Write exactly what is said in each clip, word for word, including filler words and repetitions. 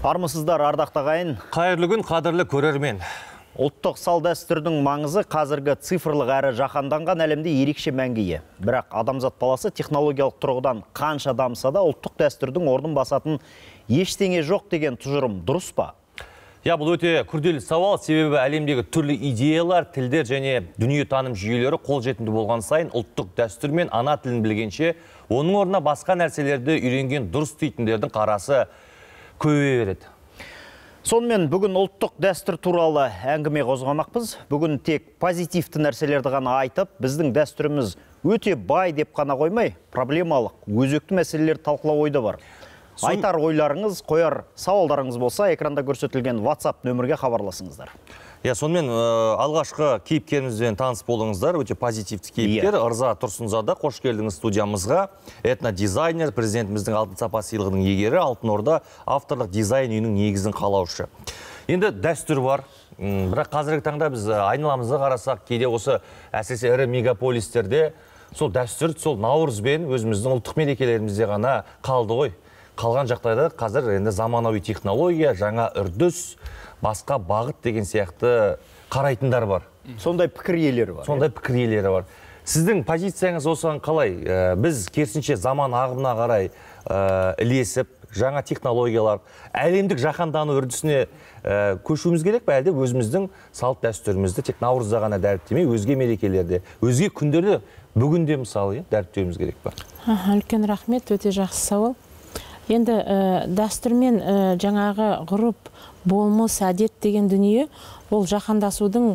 Армысыздар, ардақты ағайын. Қайырлы күн, қадірлі көрермен. Ұлттық салт-дәстүрдің маңызы қазіргі цифрлық әрі жаһанданған әлемде ерекше мәнге ие. Бірақ адамзат баласы технологиялық тұрғыдан қанша дамыса да ұлттық дәстүрдің орнын басатын ештеңе жоқ деген тұжырым дұрыс па? Я, бұл өте күрделі сауал, себебі әлемдегі түрлі идеялар, тілдер және дүниетаным жүйелері қолжетімді болған сайын ұлттық дәстүр мен ана тілін білгенше, оның орнына басқа нәрселерді үйренген дұрыс дейтіндердің қарасы көбейе береді. Сонымен бүгін ұлттық дәстүр туралы әңгіме қозғамақпыз. Бүгін тек позитивті нәрселерді ғана айтып, біздің дәстүріміз өте бай деп қана қоймай, проблемалық, өзекті мәселелер талқылау ойда бар. Айтар ойларыңыз, қояр сауалдарыңыз болса, экранда көрсетілген WhatsApp нөмірге хабарласыңыздар. Я, сонымен алғашқы кейіпкерімізбен таныс болыңыздар, өте позитивті кейіпкер. Ырза Тұрсынзада, қош келдіңіз студиямызға. Этнодизайнер, президентіміздің алтын сапа сыйлығының егері, Алтын Орда авторлық дизайн үйінің негізін қалаушы. Енді дәстүр бар, бірақ қазіргі таңда біз айналамызға қарасақ, кейде осы әсіресе ірі мегаполистерде сол дәстүр, сол Наурызбен өзіміздің ұлттық мерекелерімізде ғана қалды ғой. Қалған жағдайда қазір енді заманауи технология, жаңа үрдіс, басқа бағыт деген сияқты қарайтындар бар. Сондай пікір иелері бар. Сондай пікір иелері бар. Сіздің позицияңыз осыған қалай? Біз керісінше заман ағымына қарай ілесіп, жаңа технологиялар, әлемдік жаһандану үрдісіне көшуіміз керек пе, әлде өзіміздің салт дәстүрімізді тек Наурызда ғана дәріптемей, өзге мерекелерде, өзге күндерде бүгінде мысалы дәріптеуіміз керек пе? Үлкен рахмет, өте жақсы сауал. Енді дәстүрмен жаңағы ғұрып, болмыс, әдет деген дүние, ол жаһандасудың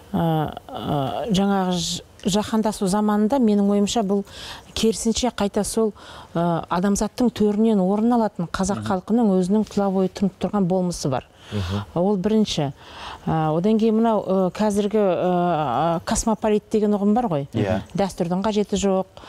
жаңағы жаһандасу заманында менің ойымша бұл керісінше қайта сол адамзаттың төрінен орын алатын қазақ халқының өзінің тұла бойы тұнып тұрған болмысы бар. Ол бірінші. Одан кейін мынау қазіргі космополит деген ұғым бар ғой. Дәстүрдің қажеті жоқ,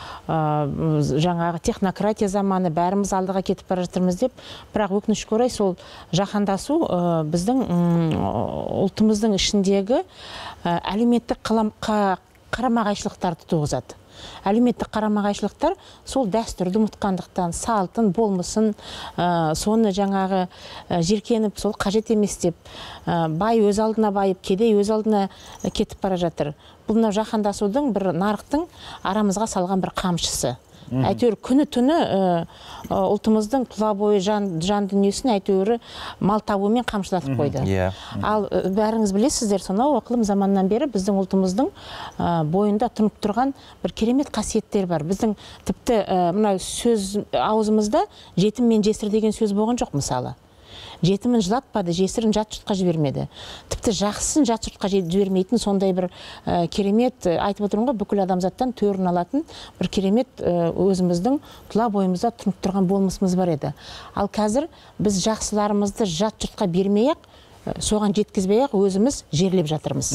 жаңағы технократия заманы, бәріміз алдыға кетіп бара жатырмыз деп. Бірақ өкінішке орай сол жаһандасу біздің ұлтымыздың ішіндегі әлеуметтік қарама-қайшылықтарды туғызады. Әлеуметтік қарама-қайшылықтар сол дәстүрді ұмытқандықтан, салтын, болмысын, соны жаңағы жеркеніп, сол қажет емес деп, бай өз алдына байып, кедей өз алдына кетіп бара жатыр. Бұл жаһандасудың бір нарықтың арамызға салған бір қамшысы. Әйтеуір күні түні ұлтымыздың тұла бойы жан дүниесін әйтеуір мал табумен қамшылатып қойды. Ал бәріңіз білесіздер, сонау ықылым заманнан бері біздің ұлтымыздың бойында тұнып тұрған бір керемет қасиеттер бар. Біздің тіпті мына сөз аузымызда жетім мен жесір деген сөз болған жоқ мысалы. Жетімін жылатпады, жесірін жат жұртқа жібермеді. Тіпті жақсысын жат жұртқа жібермейтін сондай бір керемет, айтып отырмын ғой, бүкіл адамзаттан төрін алатын бір керемет өзіміздің тұла бойымызда тұнып тұрған болмысымыз бар еді. Ал қазір біз жақсыларымызды жат жұртқа бермей-ақ, соған жеткізбей-ақ өзіміз жерлеп жатырмыз.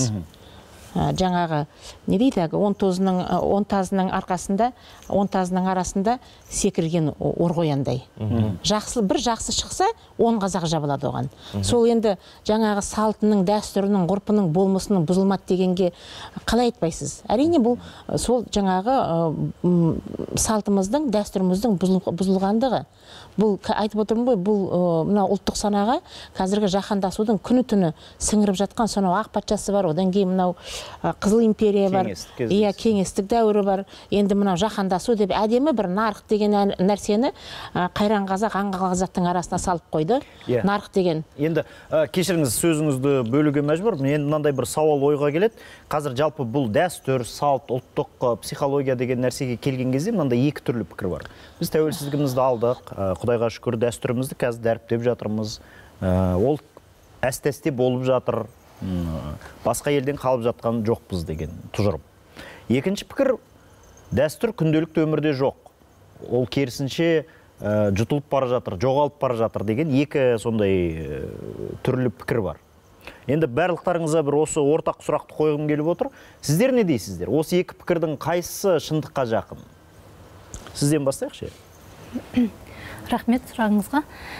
Жаңағы, не дейді, онтазының арқасында, онтазының арасында секірген орғояндай. Бір жақсы шықса, он қазақ жабылады оған. Сол енді жаңағы салтының, дәстүрінің, ғұрпының, болмысының бұзылмады дегенге қалай айтпайсыз? Әрине бұл сол жаңағы салтымыздың, дәстүріміздің бұзылғандығы. Бұл, айтып отырмын ғой, бұл ұлттық санаға қазіргі жаһандасудың күні түні сіңіріп жатқан сонау ақ патшасы бар, одан кейін мынау Қызыл империя бар, иә, кеңестік дәуірі бар. Енді мынау жаһандасу деп әдемі бір нарық деген нәрсені қайран қазақ, аңға қазақтың арасына салып қойды. Нарық деген. Енді кешіріңіз, сөзіңізді бөлуге мәжбүр. Енді мынандай бір сауал ойға келеді. Қазір жалпы бұл дәстүр, салт, ұлттық психология деген нәрсеге келген кезде мынандай екі түрлі пікір бар. Біз тәуелсіздігімізді алдық, Құдайға шүкір дәстүрімізді қазір дәріптеп жатырмыз. Ол әсте-әсте болып жатыр. Басқа елден қалып жатқан жоқпыз деген тұжырым. Екінші пікір, дәстүр күнделікті өмірде жоқ. Ол керісінше жұтылып бара жатыр, жоғалып бара жатыр деген екі сондай түрлі пікір бар. Енді барлықтарыңызға бір осы ортақ сұрақты қойғым келіп отыр. Сіздер не дейсіздер? Осы екі пікірдің қайсысы шындыққа жақын? Сізден бастайықшы. Рахмет сұрағыңызға.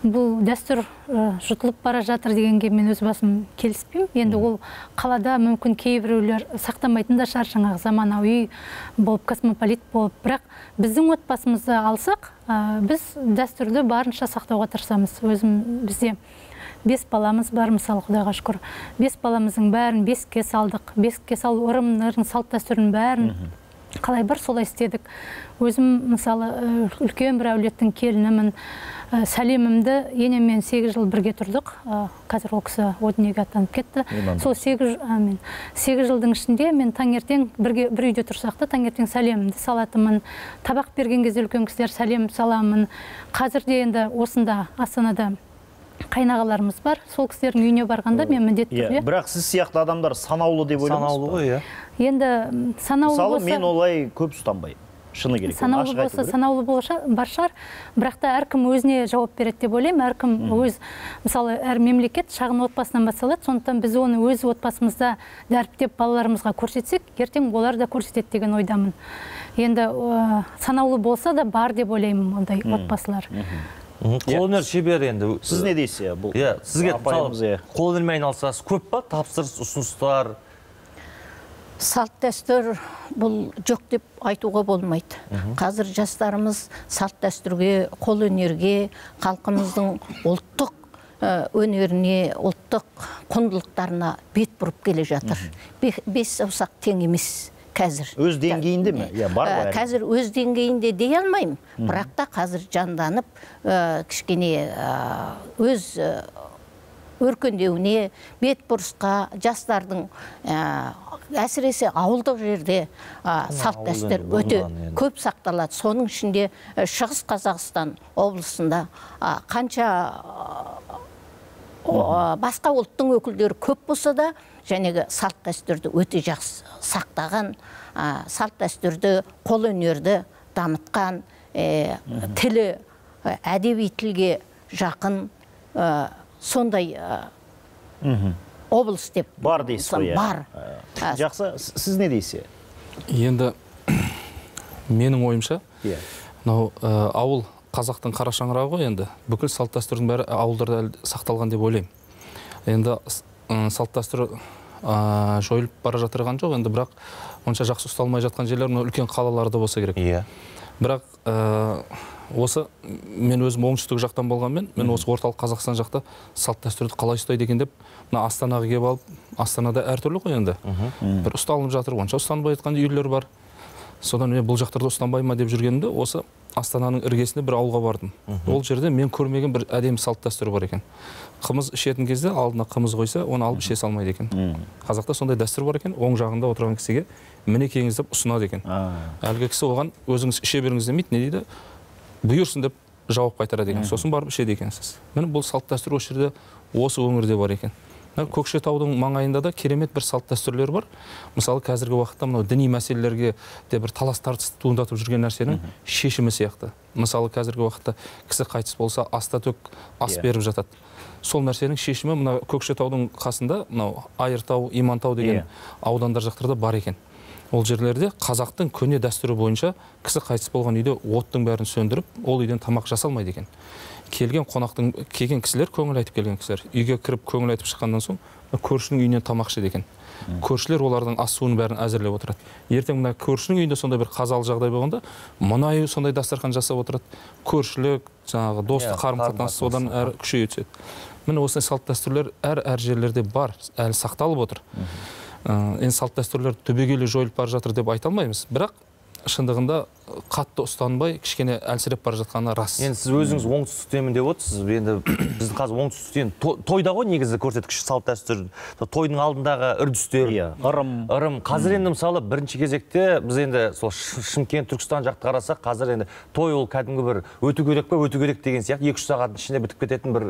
бұл дәстүр жұтылып бара жатыр дегенге мен өз басым келіспеймін. Енді ол қалада мүмкін кейбіреулер сақтамайтын да шығар, жаңағы заманауи болып, космополит болып. Бірақ біздің отбасымызды алсақ, біз дәстүрді барынша сақтауға тырысамыз. Өзім бізде бес баламыз бар, мысалы, Құдайға шүкір. Бес баламыздың бәрін бесікке салдық. Бесікке салу ырымдарын, салт дәстүрін бәрін қалай бар солай істедік. Өзім, мысалы, үлкен бір әулеттің келінімін, сәлемімді енемен сегіз жыл бірге тұрдық. Қазір ол кісі о дүниеге аттанып кетті. Сол сегіз жылдың ішінде мен таңертең бірге бір үйде тұрсақ та, таңертең сәлемімді салатымын. Табақ берген кезде үлкен кісілер сәлем саламын. Қазірде енді осында Астанада қайнағаларымыз бар. Сол кісілердің үйіне барғанда мен міндетті түрде. Бірақ сіз сияқты адамдар санаулы деп ойлаймыз. Санаулы ғой, иә. Енді санаулы болса... Мысалы, мен олай көп ұстанбаймын. Шыны керек. Санаулы болса, санаулы болса бар шығар. Бірақ та әркім өзіне жауап береді деп ойлаймын. Әркім өз, мысалы, әр мемлекет шағын отбасынан басталады. Сондықтан біз оны өз отбасымызда дәріптеп балаларымызға көрсетсек, ертең олар да көрсетеді деген ойдамын. Енді санаулы болса да бар деп ойлаймын ондай отбасылар. Қолөнер шебері енді. Сіз не дейсіз? Иә, сізге қолөнермен айналысасыз, көп па тапсырыс, ұсыныстар? Салт дәстүр бұл жоқ деп айтуға болмайды. Қазір жастарымыз салт дәстүрге, қолөнерге, халқымыздың ұлттық өнеріне, ұлттық құндылықтарына бет бұрып келе жатыр. Бес саусақ тең емес қазір. Өз деңгейінде ме? Қазір өз деңгейінде дей алмаймын. Бірақ та қазір жанданып, кішкене өз өркендеуіне, бет бұрысқа, жастардың әсіресе ауылдық жерде салт дәстүр өте көп сақталады. Соның ішінде Шығыс Қазақстан облысында қанша басқа ұлттың өкілдері көп болса да, жәнегі салт дәстүрді өте жақсы сақтаған, салт дәстүрді, қолөнерді дамытқан, тілі әдеби тілге жақын сондай облыс деп бар дейсіз ғой. Бар. Жақсы, сіз не дейсіз? Енді менің ойымша, ауыл қазақтың қара шаңырағы ғой, енді бүкіл салт дәстүрдің бәрі ауылдарда сақталған деп ойлаймын. Енді салт дәстүр жойылып бара жатырған жоқ, енді бірақ онша жақсы ұсталмай жатқан жерлер үлкен қалаларда болса керек. Бірақ осы мен өзім оңтүстік жақтан болғанмен, мен осы орталық Қазақстан жақта салт дәстүрді қалай ұстайды екен деп, мына Астанаға келіп алып, Астанада әртүрлі ғой енді. Бір ұсталынып жатыр, онша ұстанбай жатқан үйлер бар. Содан мен бұл жақтарда ұстанбай ма деп жүргенімде, осы Астананың іргесінде бір ауылға бардым. Ол жерде мен көрмеген бір әдемі салт дәстүр бар екен. Қымыз ішетін кезде алдына қымыз қойса, оны алып іше салмайды екен. Қазақта сондай дәстүр бар екен, оң жағында отырған кісіге мінекейіңіз деп ұсынады екен. Әлгі кісі оған өзіңіз іше беріңіз демейді, не дейді? Бұйырсын деп жауап қайтарады екен. Сосын барып ішеді екенсіз. Міне бұл салт дәстүр осы жерде, осы өңірде бар екен. Көкшетаудың маңайында да керемет бір салт дәстүрлер бар. Мысалы, қазіргі уақытта мынау діни мәселелерге де бір талас тартыс туындатып жүрген нәрсенің шешімі сияқты. Мысалы, қазіргі уақытта кісі қайтыс болса, аста төк ас беріп жатады. Сол нәрсенің шешімі мына Көкшетаудың қасында, мынау Айыртау, Имантау деген аудандар жақтарда бар екен. Ол жерлерде қазақтың көне дәстүрі бойынша кісі қайтыс болған үйде оттың бәрін сөндіріп, ол үйден тамақ жасалмайды екен. Келген қонақтың, келген кісілер, көңіл айтып келген кісілер, үйге кіріп көңіл айтып шыққаннан соң, көршінің үйінен тамақ ішеді екен. Көршілер олардың ас суын бәрін әзірлеп отырады. Ертең мына көршінің үйінде сондай бір қазалы жағдай болғанда, мына үй сондай дастархан жасап отырады. Көршілік, жаңағы достық қарым-қатынас содан әрі күшейе түседі. Міне осындай салт дәстүрлер әр-әр жерлерде бар, әлі сақталып отыр. Енді салт дәстүрлер түбегейлі жойылып бара жатыр деп айта алмаймыз. Бірақ шындығында қатты ұстанбай, кішкене әлсіреп бара жатқаны рас. Енді сіз өзіңіз оңтүстіктенмін деп отырсыз. Енді біздің қазір оңтүстіктен тойда ғой негізі көрсеткіш салт дәстүр. Тойдың алдындағы үрдістер, ырым. Ырым. Қазір енді мысалы бірінші кезекте біз енді сол Шымкент, Түркістан жақты қарасақ, қазір енді той ол кәдімгі бір өту керек па, өту керек деген сияқты екі-үш сағаттың ішінде бітіп кететін бір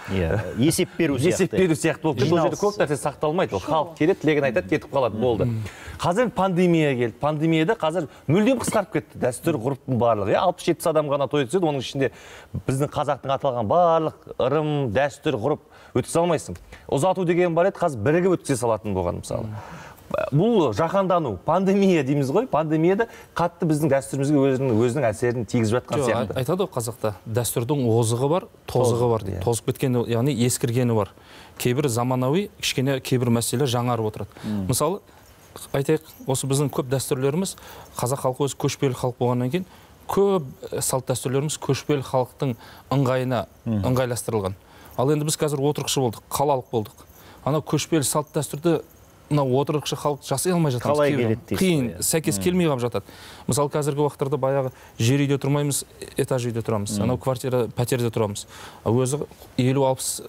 есеп беру сияқты. Есеп беру сияқты болып кетті. Ол жерде көп нәрсе сақталмайды. Ол халық келеді, тілегін айтады, кетіп қалады, болды. Қазір пандемия келді. Пандемияда қазір мүлдем қысқарып кетті. Дәстүр ғұрыптың барлығы. алпыс жетпіс адам ғана той өткізеді, оның ішінде біздің қазақтың аталған барлық ырым, дәстүр, ғұрып өткізе алмайсың. Ұзату деген бар еді, қазір бірігіп өткізе салатын болған мысалы. бұл жаһандану, пандемия дейміз ғой, пандемияда қатты біздің дәстүрімізге өзінің өзінің әсерін тигізіп жатқан сияқты. Айтады ғой қазақта, дәстүрдің озығы бар, тозығы бар дейді. Тозып кеткені, яғни ескіргені бар. Кейбір заманауи, кішкене кейбір мәселелер жаңарып отырады. Мысалы, айтайық, осы біздің көп дәстүрлеріміз, қазақ халқы өзі көшпелі халық болғаннан кейін, көп салт дәстүрлеріміз көшпелі халықтың ыңғайына ыңғайластырылған. Ал енді біз қазір отырықшы болдық, қалалық болдық. Ана көшпелі салт дәстүрді мынау отырықшы халық жасай алмай жатқан. Қалай келеді дейсіз? Қиын, сәйкес келмей қалып жатады. Мысалы, қазіргі уақыттарда баяғы жер үйде тұрмаймыз, этаж үйде тұрамыз. Анау квартира, пәтерде тұрамыз. Өзі елу алпыс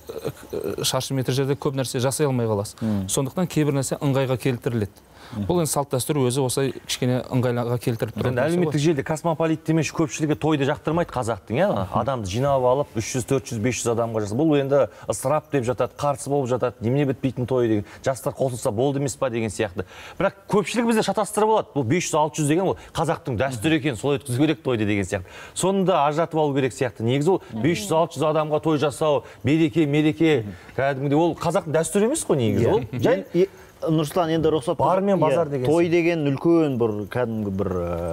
шаршы метр жерде көп нәрсе жасай алмай қаласыз. Сондықтан кейбір нәрсе ыңғайға келтіріледі. Бұл енді салт дәстүр өзі осылай кішкене ыңғайға келтіріп тұрады. Әлеуметтік желіде космополит демекші көпшілігі тойды жақтырмайды қазақтың, иә? Адамды жинап алып үш жүз, төрт жүз, бес жүз адамға жаса. Бұл енді ысырап деп жатады, қарсы болып жатады, немене бітпейтін той деген. Жастар қосылса болды емес па деген сияқты. Бірақ көпшілік бізде шатастырып алады. Бұл бес жүз, алты жүз деген ол қазақтың дәстүрі екен, солай өткізу керек тойды деген сияқты. Соны да ажыратып алу керек сияқты. Негізі ол бес жүз, алты жүз адамға той жасау, береке, мереке, кәдімгідей ол қазақтың дәстүрі емес қой негізі ол. Жай Нұрсұлтан, енді рұқсат бар мен базар деген. Той деген үлкен бір кәдімгі бір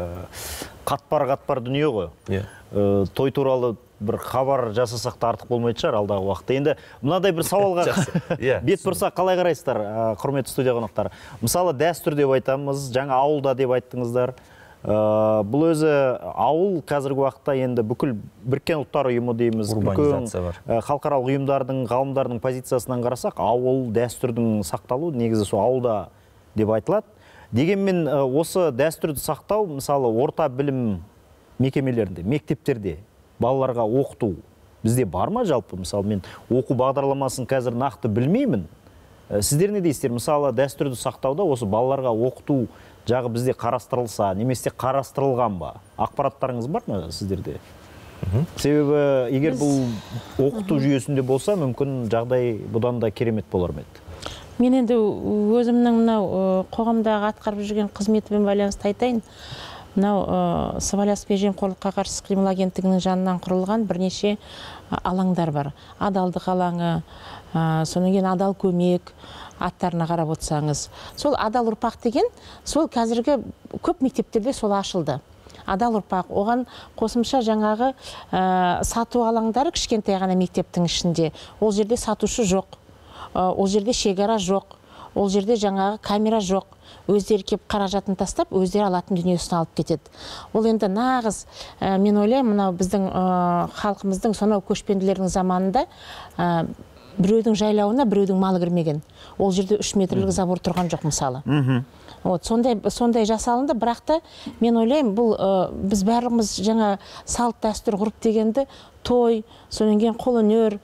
қатпар-қатпар дүние ғой. Той туралы бір хабар жасасақ та артық болмайтын шығар алдағы уақытта. Енді мынадай бір сауалға бет бұрсақ қалай қарайсыздар, құрметті студия қонақтары? Мысалы, дәстүр деп айтамыз, жаңа ауылда деп айттыңыздар. Бұл өзі ауыл қазіргі уақытта енді бүкіл біріккен ұлттар ұйымы дейміз, бүкіл халықаралық ұйымдардың, ғалымдардың позициясынан қарасақ, ауыл дәстүрдің сақталу негізі сол ауылда деп айтылады. Дегенмен осы дәстүрді сақтау, мысалы, орта білім мекемелерінде, мектептерде балаларға оқыту бізде бар ма жалпы? Мысалы, мен оқу бағдарламасын қазір нақты білмеймін. Сіздер не дейсіздер? Мысалы, дәстүрді сақтауда осы балаларға оқыту жағы бізде қарастырылса, немесе қарастырылған ба? Ақпараттарыңыз бар ма сіздерде? Себебі, егер бұл оқыту жүйесінде болса, мүмкін жағдай бұдан да керемет болар ма еді? Мен енді өзімнің мынау қоғамдағы атқарып жүрген қызметімен байланысты айтайын. Мынау сыбайлас жемқорлыққа қарсы іс-қимыл агенттігінің жанынан құрылған бірнеше алаңдар бар. Адалдық алаңы, содан кейін адал көмек аттарына қарап отырсаңыз. Сол адал ұрпақ деген, сол қазіргі көп мектептерде сол ашылды. Адал ұрпақ, оған қосымша жаңағы сату алаңдары кішкентай ғана мектептің ішінде. Ол жерде сатушы жоқ, ол жерде шекара жоқ, ол жерде жаңағы камера жоқ. Өздері кеп қаражатын тастап, өздері алатын дүниесін алып кетеді. Ол енді нағыз, мен ойлаймын, мынау біздің халқымыздың сонау көшпенділердің заманында біреудің жайлауына біреудің малы кірмеген. Ол жерде үш метрлік забор тұрған жоқ мысалы. Сондай жасалынды, бірақ та мен ойлаймын, бұл біз бәріміз жаңа салт дәстүр ғұрып дегенді той, содан кейін қолөнер,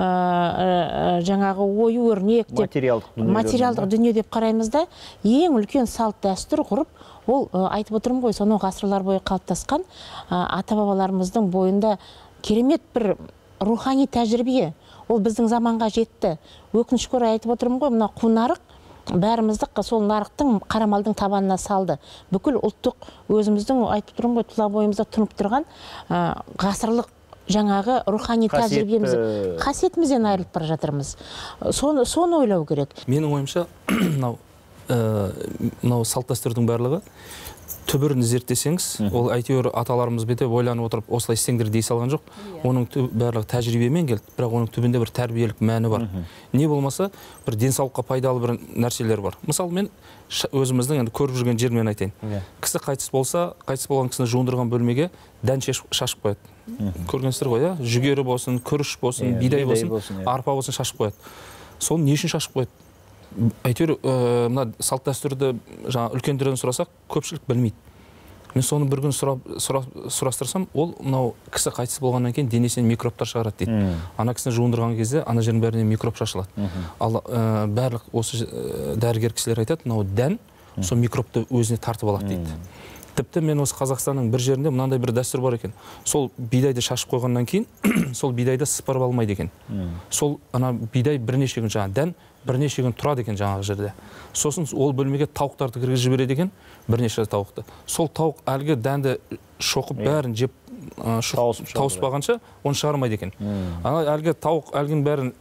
жаңағы ою өрнек деп, материалдық дүние деп қараймыз да, ең үлкен салт дәстүр ғұрып, ол айтып отырмын ғой, сонау ғасырлар бойы қалыптасқан ата-бабаларымыздың бойында керемет бір рухани тәжірибе. Ол біздің заманға жетті. Өкінішке орай айтып отырмын ғой, мына қу нарық бәрімізді сол нарықтың қарамалдың табанына салды. Бүкіл ұлттық өзіміздің айтып тұрмын ғой, тұла бойымызда тұнып тұрған ғасырлық жаңағы рухани тәжірибеміз, қасиетімізден айырылып бара жатырмыз. Соны ойлау керек. Менің ойымша, мынау салт дәстүрдің барлығы түбірін зерттесеңіз, ол әйтеуір аталарымыз бете ойланып отырып, осылай істеңдер дей салған жоқ. Оның барлығы тәжірибемен келді, бірақ оның түбінде бір тәрбиелік мәні бар. Не болмаса, бір денсаулыққа пайдалы бір нәрселер бар. Мысалы, мен өзіміздің енді көріп жүрген жермен айтайын. Кісі қайтыс болса, қайтыс болған кісіні жуындырған бөлмеге дән шашып қояды. Көргенсіздер ғой, иә? Жүгері болсын, күріш болсын, бидай болсын, арпа болсын шашып қояды. Соны не үшін шашып қояды? Әйтеуір, мына салт дәстүрді үлкендерден сұрасақ, көпшілік білмейді. Мен соны бір күн сұрастырсам, ол мынау кісі қайтыс болғаннан кейін денесінен микробтар шығарады дейді. Ана кісіні жуындырған кезде ана жердің бәрінен микроб шашылады. Ал барлық осы дәрігер кісілер айтады, мынау дән сол микробты өзіне тартып алады дейді. Тіпті мен осы Қазақстанның бір жерінде мынандай бір дәстүр бар екен. Сол бидайды шашып қойғаннан кейін, сол бидайды сыпырып алмайды екен. Сол ана бидай бірнеше күн жаңа дән бірнеше күн тұрады екен жаңағы жерде. Сосын ол бөлмеге тауықтарды кіргізіп жібереді екен, бірнеше тауықты. Сол тауық әлгі дәнді шоқып бәрін жеп тауыспағанша оны шығармайды екен. Ана әлгі тауық әлгінің бәрін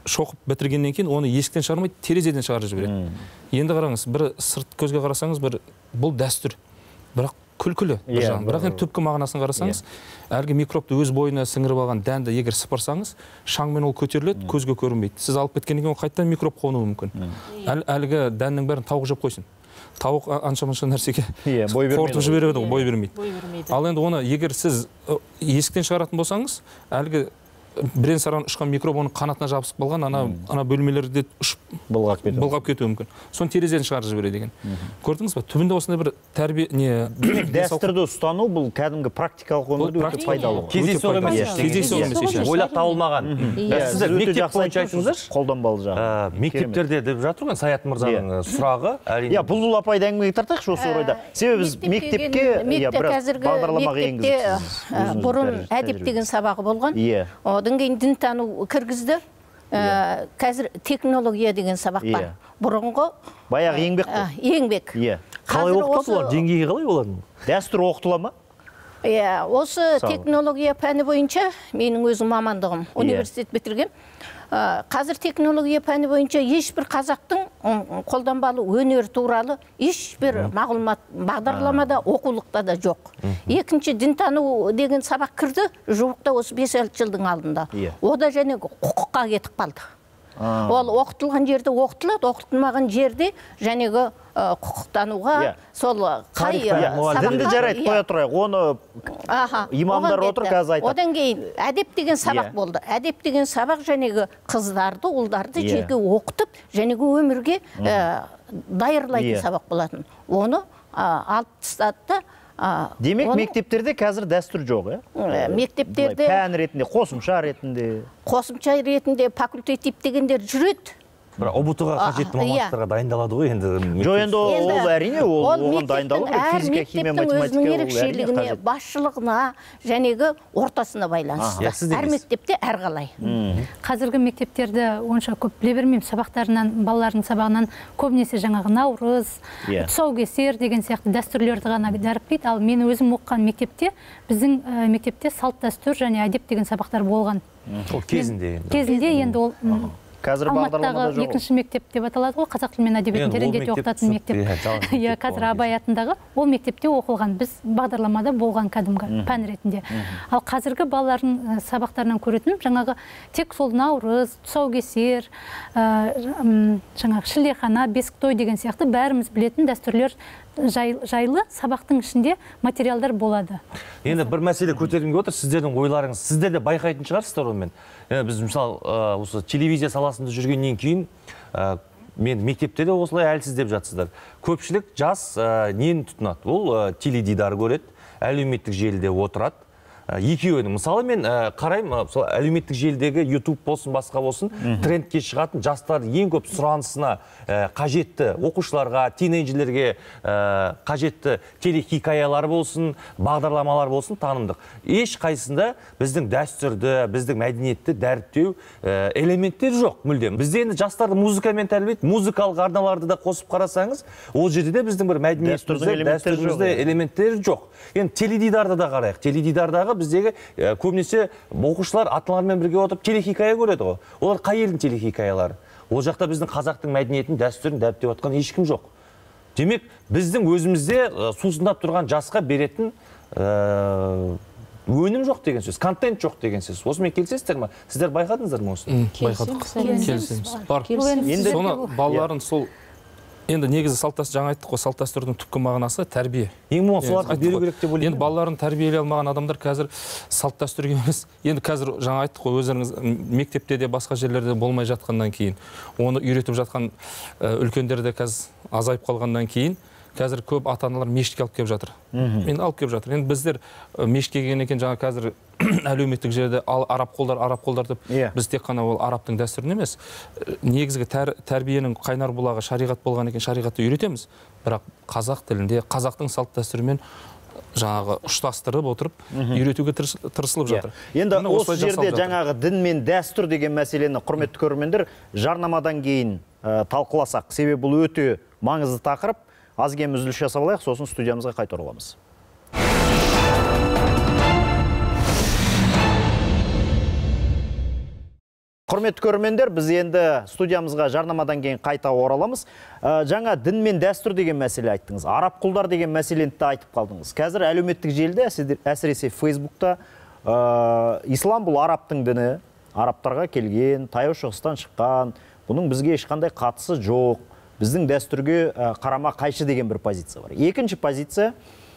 шоқып бітіргеннен кейін оны есіктен шығармай терезеден шығарып жібереді. Енді қараңыз, бір сырт көзге қарасаңыз, бір бұл дәстүр, бірақ күлкілі бір жағынан. Бірақ енді түпкі мағынасын қарасаңыз, әлгі микробты өз бойына сіңіріп алған дәнді егер сыпырсаңыз, шаңмен ол көтеріледі, көзге көрінбейді. Сіз алып кеткеннен кейін қайтадан микроб қонуы мүмкін. Әлгі дәннің бәрін тауық жеп қойсын. Тауық анша-мұнша нәрсеге қорытып жібереді, бой бермейді. Ал енді оны егер сіз есіктен шығаратын болсаңыз, әлгі бірен саран ұшқан микроб оның қанатына жабысып қалған, ана ана бөлмелерде ұшып былғап кетуі мүмкін. Соны терезеден шығарып жібереді екен. Көрдіңіз ба? Түбінде осындай бір тәрбие не дәстүрді ұстану бұл кәдімгі практикалық өмірде өте пайдалы. Кездейсоқ емес. Кездейсоқ емес. Ойлап табылмаған. Сіздер мектеп бойынша айтыңыздаршы. Қолданбалы жағы. Мектептерде деп жатыр ғой Саят мырзаның сұрағы. Иә, бұлбұл апайды әңгімеге тартайықшы осы орайда. Себебі біз мектепке бағдарламаға енгізіпсіз. Бұрын әдеп деген сабағы болған. Одан кейін дінтану кіргізді. Қазір технология деген сабақ бар. Бұрынғы баяғы еңбек қой. Еңбек. Қалай оқытады олар? Деңгейі қалай олардың? Дәстүр оқытыла ма? Иә, осы технология пәні бойынша менің өзім мамандығым, университет бітіргем. Қазір технология пәні бойынша ешбір қазақтың қолданбалы өнер туралы ешбір мағлұмат бағдарламада, оқулықта да жоқ. Екінші дінтану деген сабақ кірді, жуықта осы бес алты жылдың алдында. Ода және құқыққа кетіп қалды. Ол оқытылған жерде оқытылады, оқытылмаған жерде жәнегі құқықтануға сол қай дінді жарайды, қоя тұрайық, оны имамдар отыр қазір айтады. Одан кейін әдеп деген сабақ болды. Әдеп деген сабақ жәнегі қыздарды, ұлдарды жеке оқытып, жәнегі өмірге дайырлайтын сабақ болатын. Оны алып тастады. Демек, мектептерде қазір дәстүр жоқ, е? Мектептерде пән ретінде, қосымша ретінде. Қосымша ретінде факультатив дегендер жүреді. Бірақ ұбытуға қажетті мамандықтарға дайындалады ғой енді. Жоқ, енді ол әрине оған дайындалу, физика, химия, математика ол әрине қажет. Басшылығына, жәнегі ортасына байланысты. Әр мектепте әрғалай. Қазіргі мектептерді онша көп біле бермеймін. Сабақтарынан, балалардың сабағынан көбінесе жаңағы наурыз, тұсаукесер деген сияқты дәстүрлерді ғана дәріптейді. Ал мен өзім оқыған мектепте, біздің мектепте салт дәстүр және әдеп деген сабақтар болған. Кезінде. Кезінде енді ол қазір бағдарламада жоқ. Екінші мектеп деп аталады ғой, қазақ тілі мен әдебиетін тереңдете оқытатын мектеп. Иә, қазір Абай атындағы ол мектепте оқылған, біз бағдарламада болған кәдімгі пән ретінде. Ал қазіргі балалардың сабақтарынан көретін жаңағы тек сол наурыз, тұсаукесер, жаңағы шілдехана, бесік той деген сияқты бәріміз білетін дәстүрлер жайлы сабақтың ішінде материалдар болады. Енді бір мәселе көтергенге отыр, сіздердің ойларыңыз, сіздер де байқайтын шығарсыздар онымен. Біз мысалы осы телевизия саласында жүргеннен кейін мен мектептерде осылай әлсіз деп жатсыздар. Көпшілік жас нені тұтынады? Ол теледидар көреді, әлеуметтік желіде отырады. Екеуінің. Мысалы мен қараймын, әлеуметтік желідегі YouTube болсын, басқа болсын, трендке шығатын жастар ең көп сұранысына қажетті оқушыларға, тинейджерлерге қажетті телехикаялар болсын, бағдарламалар болсын, танымдық. Еш қайсында біздің дәстүрді, біздің мәдениетті дәріптеу элементтер жоқ мүлдем. Бізде енді жастарды музыкамен тәрбиелейді, музыкалық арналарды да қосып қарасаңыз, ол жерде де біздің бір мәдениетімізде элементтер жоқ. Енді теледидарды да қарайық. Теледидардағы біздегі көбінесе оқушылар аталармен бірге отырып телехикая көреді ғой. Олар қай елдің телехикаялары? Ол жақта біздің қазақтың мәдениетін, дәстүрін дәріптеп отқан ешкім жоқ. Демек, біздің өзімізде сусындап тұрған жасқа беретін өнім жоқ деген сөз, контент жоқ деген сөз. Осымен келісесіздер ме? Сіздер байқадыңыздар ма осыны? Байқадық. Келісеміз. Бар. Соны балаларын сол енді негізі салт дәстүр, жаңа айттық қой, салт дәстүрдің түпкі мағынасы тәрбие. Ең мол соларды беру керек деп ойлаймын. Енді балаларын тәрбиелей алмаған адамдар қазір салт дәстүрге емес. Енді қазір жаңа айттық қой, өздеріңіз мектепте де басқа жерлерде болмай жатқаннан кейін, оны үйретіп жатқан үлкендер де қазір азайып қалғаннан кейін, қазір көп ата-аналар мешітке алып келіп жатыр. Мен алып келіп жатыр. Енді біздер мешітке келген екен, жаңа қазір әлеуметтік жерде араб қолдар, араб қолдар деп, біз тек қана ол арабтың дәстүрін емес, негізгі тәрбиенің қайнар бұлағы шариғат болған екен, шариғатты үйретеміз. Бірақ қазақ тілінде, қазақтың салт дәстүрімен жаңағы ұштастырып отырып, үйретуге тырысылып жатыр. Енді осы жерде жаңағы дін мен дәстүр деген мәселені, құрметті көрермендер, жарнамадан кейін талқыласақ, себебі бұл өте маңызды тақырып. Аз кем үзіліс жасап алайық, сосын студиямызға қайта ораламыз. Құрметті көрермендер, біз енді студиямызға жарнамадан кейін қайта ораламыз. Жаңа дін мен дәстүр деген мәселе айттыңыз. Араб құлдар деген мәселені де айтып қалдыңыз. Қазір әлеуметтік желіде, әсіресе Фейсбукта, ислам бұл арабтың діні, арабтарға келген, таяу шығыстан шыққан, бұның бізге ешқандай қатысы жоқ, біздің дәстүрге қарама қайшы деген бір позиция бар. Екінші позиция,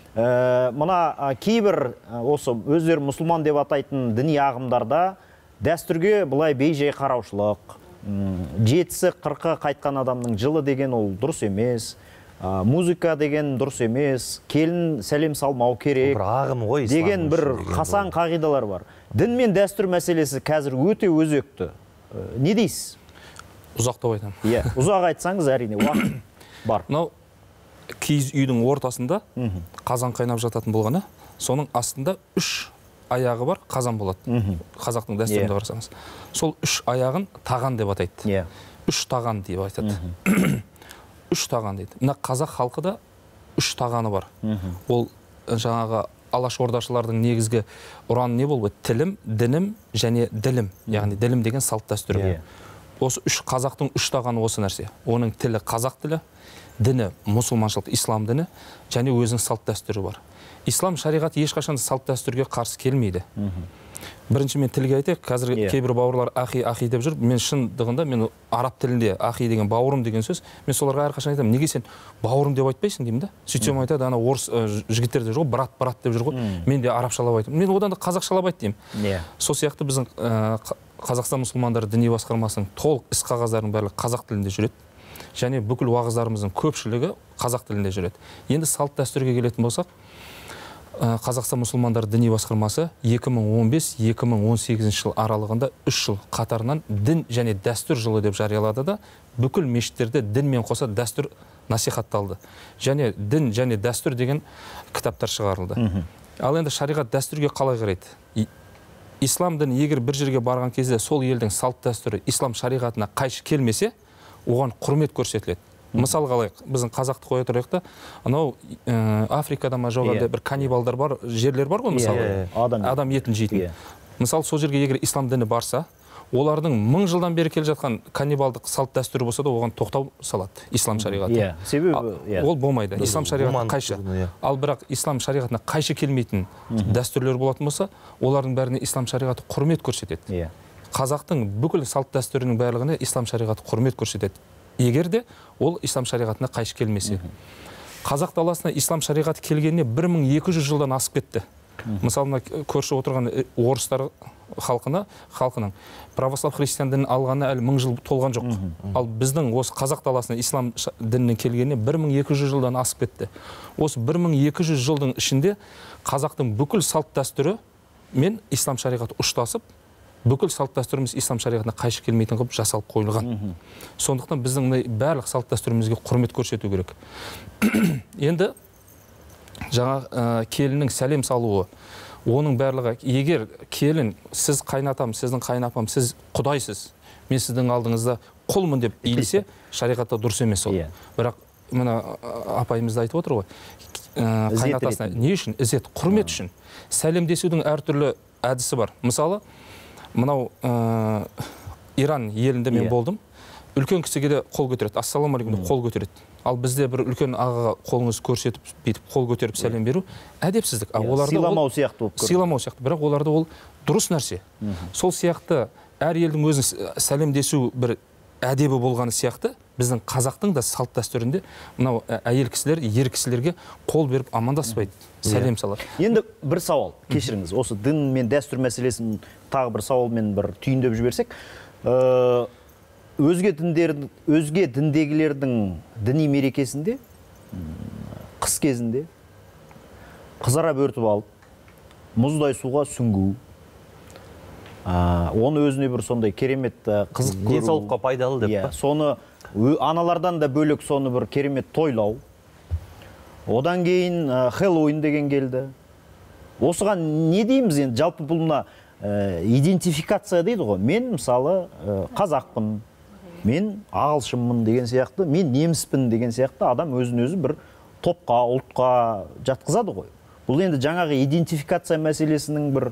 мына кейбір осы өздері мұсылман деп атайтын діни ағымдарда дәстүрге бұлай бейжай қараушылық, жетісі қырқы қайтқан адамның жылы деген ол дұрыс емес, музыка деген дұрыс емес, келін сәлем салмау керек деген бір қасаң қағидалар бар. Дін мен дәстүр мәселесі қазір өте өзекті. Не дейсіз? Ұзақтап айтамын. Иә, ұзақ айтсаңыз әрине уақыт бар. Мынау киіз үйдің ортасында қазан қайнап жататын болғаны, соның астында үш аяғы бар қазан болады. Қазақтың дәстүрінде қарасаңыз. Сол үш аяғын таған деп атайды. Үш таған деп айтады. Үш таған дейді. Мына қазақ халқы да үш тағаны бар. Ол жаңағы алашордашылардың негізгі ұраны не болып, тілім, дінім және ділім. Яғни ділім деген салт дәстүрі. Осы үш қазақтың үш тағаны осы нәрсе. Оның тілі қазақ тілі, діні мұсылманшылық, ислам діні және өзінің салт дәстүрі бар. Ислам шариғаты ешқашан салт дәстүрге қарсы келмейді. Бірінші мен тілге айтайық, қазір кейбір бауырлар ахи ахи деп жүр. Мен шындығында мен араб тілінде ахи деген бауырым деген сөз, мен соларға әрқашан айтамын, неге сен бауырым деп айтпайсың деймін да. Сөйтсем айтады, ана орыс жігіттер де жүр ғой, брат брат деп жүр ғой. Мен де арабшалап айтамын. Мен одан да қазақшалап айт деймін. Сол сияқты біздің Қазақстан мұсылмандары діни басқармасының толық іс қағаздарының барлығы қазақ тілінде жүреді. Және бүкіл уағыздарымыздың көпшілігі қазақ тілінде жүреді. Енді салт дәстүрге келетін болсақ, Қазақстан мұсылмандары діни басқармасы екі мың он бес - екі мың он сегізінші жыл аралығында үш жыл қатарынан дін және дәстүр жылы деп жариялады да, бүкіл мешіттерде дінмен қоса дәстүр насихатталды. Және дін және дәстүр деген кітаптар шығарылды. Ал енді шариғат дәстүрге қалай қарайды? Ислам діні егер бір жерге барған кезде сол елдің салт дәстүрі ислам шариғатына қайшы келмесе, оған құрмет көрсетіледі. Мысал қалайық, біздің қазақты қоя тұрайық та, анау Африкада ма жоғарда бір каннибалдар бар, жерлер бар ғой мысалы, адам етін жейтін. Мысалы сол жерге егер ислам діні барса, олардың мың жылдан бері келе жатқан каннибалдық салт дәстүрі болса да, оған тоқтау салады ислам шариғаты. Ол болмайды. Ислам шариғатына қайшы. Ал бірақ ислам шариғатына қайшы келмейтін дәстүрлер болатын болса, олардың бәріне ислам шариғаты құрмет көрсетеді. Қазақтың бүкіл салт дәстүрінің барлығына ислам шариғаты құрмет көрсетеді. Егер де ол ислам шариғатына қайшы келмесе. Қазақ даласына ислам шариғаты келгеніне бір мың екі жүз жылдан асып кетті. Мысалы, көрші отырған орыстар халқына, халқының православ христиан дінін алғаны әлі мың жыл толған жоқ. Ал біздің осы қазақ даласына ислам дінінің келгеніне бір мың екі жүз жылдан асып кетті. Осы бір мың екі жүз жылдың ішінде қазақтың бүкіл салт дәстүрі мен ислам шариғаты ұштасып, бүкіл салт дәстүріміз ислам шариғатына қайшы келмейтін қылып жасалып қойылған. Сондықтан біздің барлық салт дәстүрімізге құрмет көрсету керек. Енді жаңа келіннің сәлем салуы, оның барлығы, егер келін сіз қайнатам, сіздің қайнапам, сіз құдайсыз, мен сіздің алдыңызда құлмын деп иілсе, шариғатта дұрыс емес ол. Бірақ мына апайымыз айтып отыр ғой, қайнатасына не үшін? Ізет, құрмет үшін. Сәлемдесудің әртүрлі әдісі бар. Мысалы, мынау Иран елінде мен болдым. Үлкен кісіге де қол көтереді. Ассаламалейкум деп қол көтереді. Ал бізде бір үлкен ағаға қолыңыз көрсетіп, бетіп қол көтеріп сәлем беру әдепсіздік. Сыйламау сияқты болып көрінеді. Сыйламау сияқты. Бірақ оларда ол дұрыс нәрсе. Сол сияқты әр елдің өзінің сәлемдесу бір әдебі болғаны сияқты, біздің қазақтың да салт дәстүрінде мынау әйел кісілер, ер кісілерге қол беріп амандаспайды, сәлем салады. Енді бір сауал, кешіріңіз, осы дін мен дәстүр мәселесін тағы бір сауалмен бір түйіндеп жіберсек, өзге діндердің, өзге діндегілердің діни мерекесінде, қыс кезінде қызара бөртіп алып, мұздай суға сүңгу, оны өзіне бір сондай керемет қызық көру. Денсаулыққа пайдалы деп па? Соны аналардан да бөлек соны бір керемет тойлау. Одан кейін Хэллоуин деген келді. Осыған не дейміз енді? Жалпы бұл мына идентификация дейді ғой. Мен мысалы қазақпын, мен ағылшынмын деген сияқты, мен неміспін деген сияқты адам өзін-өзі бір топқа, ұлтқа жатқызады ғой. Бұл енді жаңағы идентификация мәселесінің бір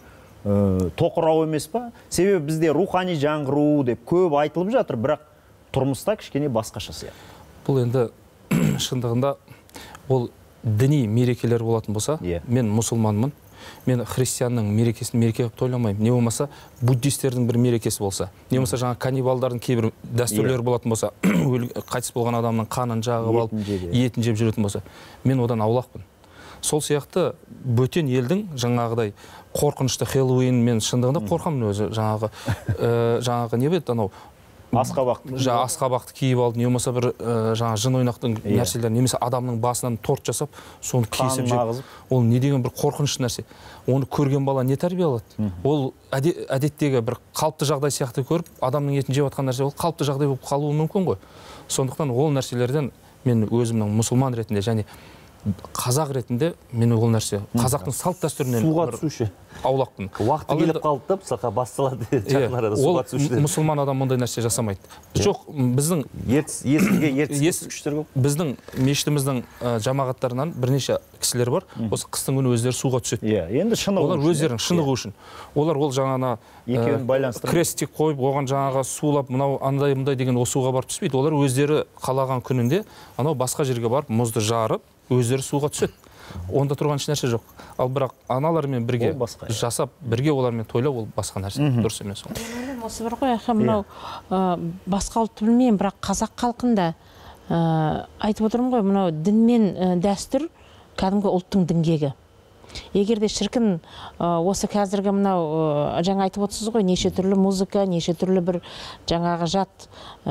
тоқырау емес па? Себебі бізде рухани жаңғыру деп көп айтылып жатыр, бірақ тұрмыста кішкене басқаша сияқты. Бұл енді шындығында ол діни мерекелер болатын болса, мен мұсылманмын, мен христианның мерекесін мереке қылып тойламаймын. Не болмаса, буддистердің бір мерекесі болса, не болмаса жаңа каннибалдардың кейбір дәстүрлері болатын болса, қайтыс болған адамның қанын жағып алып, етін жеп жүретін болса, мен одан аулақпын. Сол сияқты бөтен елдің жаңағыдай қорқынышты Хэллоуин, мен шындығында қорқамын өзі, жаңағы жаңағы не беді анау асқабақты жаңа асқабақты киіп алды, не болмаса бір жаңа жын ойнақтың нәрселер, немесе адамның басынан торт жасап, соны кесіп жеп, ол не деген бір қорқынышты нәрсе. Оны көрген бала не тәрбие алады? Ол әдеттегі бір қалыпты жағдай сияқты көріп, адамның етін жеп жатқан нәрсе, ол қалыпты жағдай болып қалуы мүмкін ғой. Сондықтан ол нәрселерден мен өзімнің мұсылман ретінде және қазақ ретінде мен ол нәрсе қазақтың салт дәстүрінен суға түсуші аулақпын. Уақыты келіп қалды да, мысалға басталады жақын арада суға түсушілер. Ол мұсылман адам ондай нәрсе жасамайды. Жоқ, біздің есілге ертіс күштер көп. Біздің мешітіміздің жамағаттарынан бірнеше кісілер бар. Осы қыстың күні өздері суға түседі. Енді шынығы олар өздерінің шынығы үшін. Олар ол жаңана екеуін байланыстырып крестик қойып, оған жаңаға сулап, мынау андай мындай деген о суға барып түспейді. Олар өздері қалаған күнінде анау басқа жерге барып мұзды жарып, өздері суға түседі. Онда тұрған еш нәрсе жоқ. Ал бірақ аналармен бірге жасап, бірге олармен тойлау, ол басқа нәрсе. Дұрыс емес ол. Осы бір ғой, мынау басқа ұлтты білмеймін, бірақ қазақ халқында айтып отырмын ғой, мынау дін мен дәстүр кәдімгі ұлттың діңгегі. Егер де шіркін осы қазіргі мынау жаңа айтып отырсыз ғой, неше түрлі музыка, неше түрлі бір жаңағы жат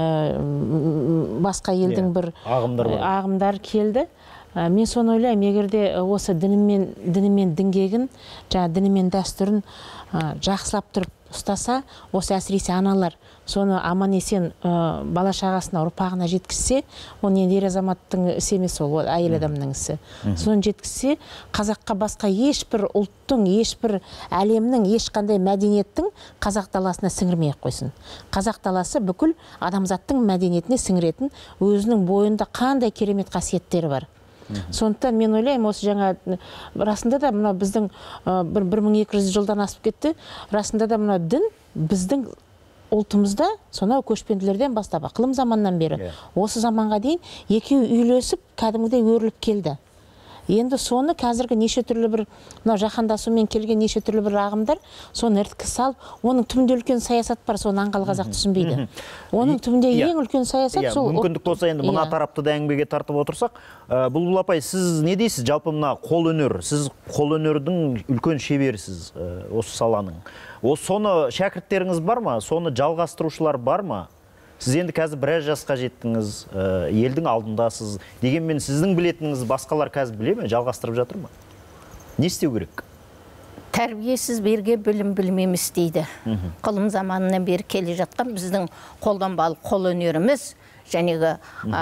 басқа елдің бір ағымдар келді. Мен соны ойлаймын, егерде осы дінімен, дінімен діңгегін, жаңа дінімен дәстүрін жақсылап тұрып ұстаса, осы әсіресе аналар соны аман есен бала шағасына, ұрпағына жеткізсе, ол енді ер азаматтың ісі емес, ол әйел адамның ісі. Соны жеткізсе, қазаққа басқа ешбір ұлттың, ешбір әлемнің, ешқандай мәдениеттің қазақ даласына сіңірмей-ақ қойсын. Қазақ даласы бүкіл адамзаттың мәдениетіне сіңіретін, өзінің бойында қандай керемет қасиеттері бар. Сондықтан мен ойлаймын, осы жаңа расында да мына біздің бір мың екі жүз жылдан асып кетті. Расында да мына дін біздің ұлтымызда сонау көшпенділерден бастап, ықылым заманнан бері, осы заманға дейін екеуі үйлесіп, кәдімгідей өріліп келді. Енді соны қазіргі неше түрлі бір мына жаһандасумен келген неше түрлі бір ағымдар соны іріткі салып, оның түбінде үлкен саясат бар, соны аңғал қазақ түсінбейді. Оның түбінде ең үлкен саясат сол. Мүмкіндік болса енді мына тарапты да әңгімеге тартып отырсақ, Бұлбұл апай, сіз не дейсіз? Жалпы мына қол өнер, сіз қол өнердің үлкен шеберісіз осы саланың. Осы соны шәкірттеріңіз бар ма? Соны жалғастырушылар бар ма? Сіз енді қазір біраз жасқа жеттіңіз, елдің алдындасыз. Дегенмен сіздің білетініңіз басқалар қазір біле ме? Жалғастырып жатыр ма? Не істеу керек? Тәрбиесіз берге білім білмеміз дейді. Қылым заманынан бері келе жатқан біздің қолданбалы қол өнеріміз, жәнегі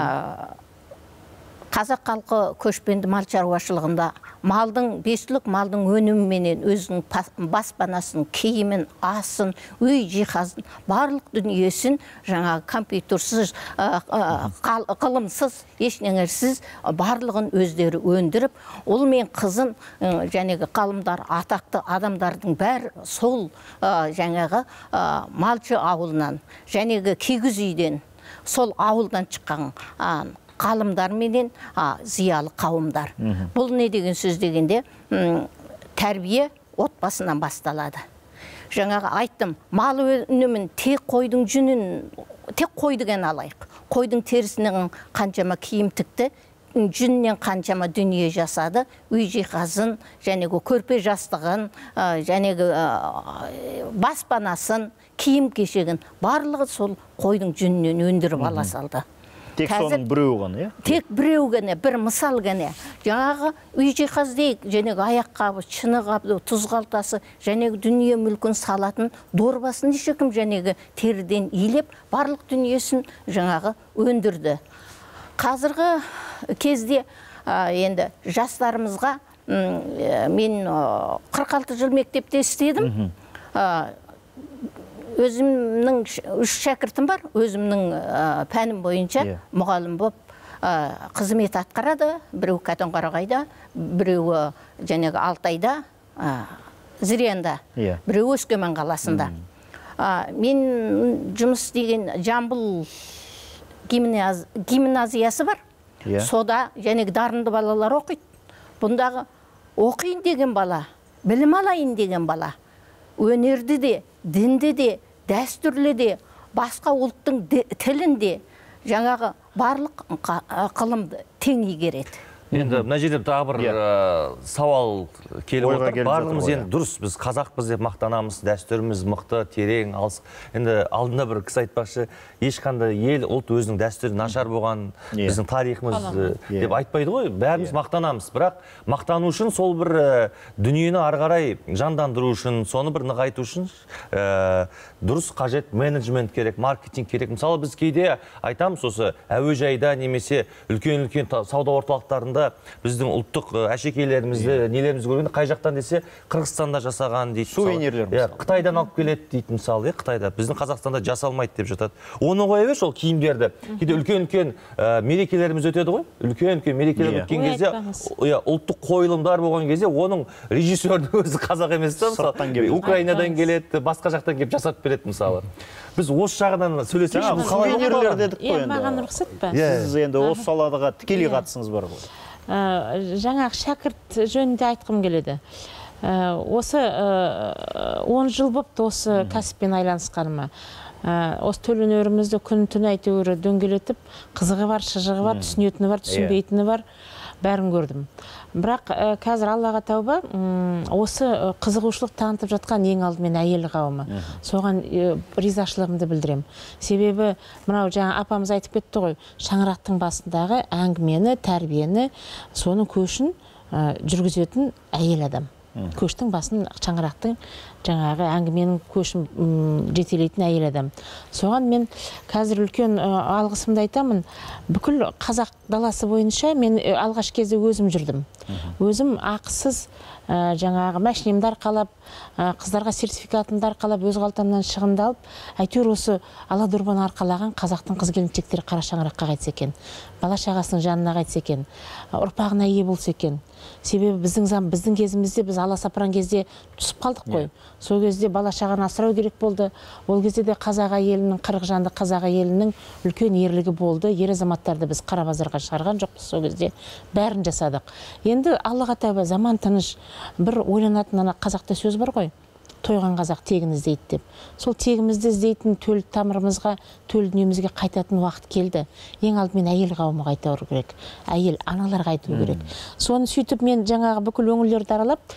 қазақ халқы көшпенді мал шаруашылығында малдың, бестілік малдың өніміменен өзінің баспанасын, киімін, асын, үй жиһазын, барлық дүниесін жаңағы компьютерсіз, қылымсыз, ешнеңерсіз барлығын өздері өндіріп, ол мен қызын жәнегі ғалымдар, атақты адамдардың бәрі сол жаңағы малшы ауылынан, жәнегі кигіз үйден, сол ауылдан шыққан ғалымдар менен зиялы қауымдар. Бұл не деген сөз дегенде, тәрбие отбасынан басталады. Жаңағы айттым, мал өнімін тек қойдың жүнін, тек қойдыген алайық. Қойдың терісінің қаншама киім тікті, жүннен қаншама дүние жасады, үй жиһазын, жәнегі көрпе жастығын, жәнегі баспанасын, киім кешегін, барлығы сол қойдың жүнінен өндіріп ала салды. Тек соның біреу ғана, е? Тек біреу ғана, бір мысал ғана. Жаңағы үй жиһаз дейік, жәнегі аяққабы, шыны қабы, тұз қалтасы, жәнегі дүние мүлкін салатын дорбасын ешекім жәнегі теріден илеп, барлық дүниесін жаңағы өндірді. Қазіргі кезде енді жастарымызға мен қырық алты жыл мектепте істедім. Өзімнің үш шәкіртім бар, өзімнің пәнім бойынша мұғалім болып қызмет атқарады. Біреу Қатонқарағайда, біреу жәнегі Алтайда Зырянда, біреу Өскемен қаласында. Мен жұмыс істеген Жамбыл гимназиясы бар. Сода жәнегі дарынды балалар оқиды. Бұндағы оқиын деген бала, білім алайын деген бала, өнерді де, дінді де, дәстүрлі де, басқа ұлттың тілін де, жаңағы барлық қылымды тең игереді. Енді мына жерде тағы бір сауал келіп отыр. Барлығымыз енді дұрыс, біз қазақпыз деп мақтанамыз, дәстүріміз мықты, терең, алыс. Енді алдында бір кісі айтпақшы, ешқандай ел, ұлт өзінің дәстүрі нашар болған, біздің тарихымыз деп айтпайды ғой. Бәріміз мақтанамыз, бірақ мақтану үшін сол бір дүниені ары қарай жандандыру үшін, соны бір нығайту үшін дұрыс қажет менеджмент керек, маркетинг керек. Мысалы біз кейде айтамыз осы әуежайда немесе үлкен-үлкен сауда орталықтарында біздің ұлттық әшекейлерімізді, нелерімізді көргенде қай жақтан десе Қырғызстанда жасаған дейді. Сувенирлер. Қытайдан алып келеді дейді мысалы, Қытайда. Біздің Қазақстанда жасалмайды деп жатады. Оны қоя бер сол киімдерді. Кейде үлкен-үлкен мерекелеріміз өтеді ғой. Үлкен-үлкен мерекелер өткен кезде, ұлттық қойылымдар болған кезде, оның режиссердің өзі қазақ емес та, мысалы, Украинадан келеді, басқа жақтан келіп жасап береді мысалы. Біз осы жағынан сөйлесек, сувенирлер дедік қой енді. Маған рұқсат па? Сіз енді осы салаға тікелей қатысыңыз бар ғой. Жаңағы шәкірт жөнінде айтқым келеді. Осы он жыл бопты осы кәсіппен айланысқаныма. Осы төл өнерімізді күн түн әйтеуір дөңгелетіп, қызығы бар, шыжығы бар, түсінетіні бар, түсінбейтіні бар, бәрін көрдім. Бірақ қазір Аллаға тәуба, осы қызығушылық танытып жатқан ең алдымен әйел қауымы. Соған ризашылығымды білдірем. Себебі, мынау жаңа апамыз айтып кетті ғой, шаңырақтың басындағы әңгімені, тәрбиені, соның көшін жүргізетін әйел адам. Көштің басын шаңырақтың жаңағы әңгіменің көшін жетелейтін әйел адам. Соған мен қазір үлкен алғысымды айтамын. Бүкіл қазақ даласы бойынша мен алғаш кезде өзім жүрдім. Өзім ақысыз жаңағы мәшінемді арқалап, қыздарға сертификатымды арқалап, өз қалтамнан шығынды алып, әйтеуір осы Аладұрбаны арқалаған қазақтың қыз-келіншектері қара шаңыраққа қайтса екен, бала шағасының жанына қайтса екен, ұрпағына ие болса екен. Себебі біздің зам, біздің кезімізде біз аласапыран кезде түсіп қалдық қой. Сол кезде бала шағаны асырау керек болды. Ол кезде де қазақ әйелінің, қырық жанды қазақ әйелінің үлкен ерлігі болды. Ер азаматтарды біз қара базарға шығарған жоқпыз. Сол кезде бәрін жасадық. Енді Аллаға тәуба, заман тыныш. Бір ойланатын ана қазақта сөз бар ғой. Тойған қазақ тегін іздейді деп. Сол тегімізді іздейтін төл тамырымызға, төл дүниемізге қайтатын уақыт келді. Ең алдымен әйел қауымы қайтару керек. Әйел, аналар қайту керек. Соны сөйтіп мен жаңағы бүкіл өңірлерді аралап,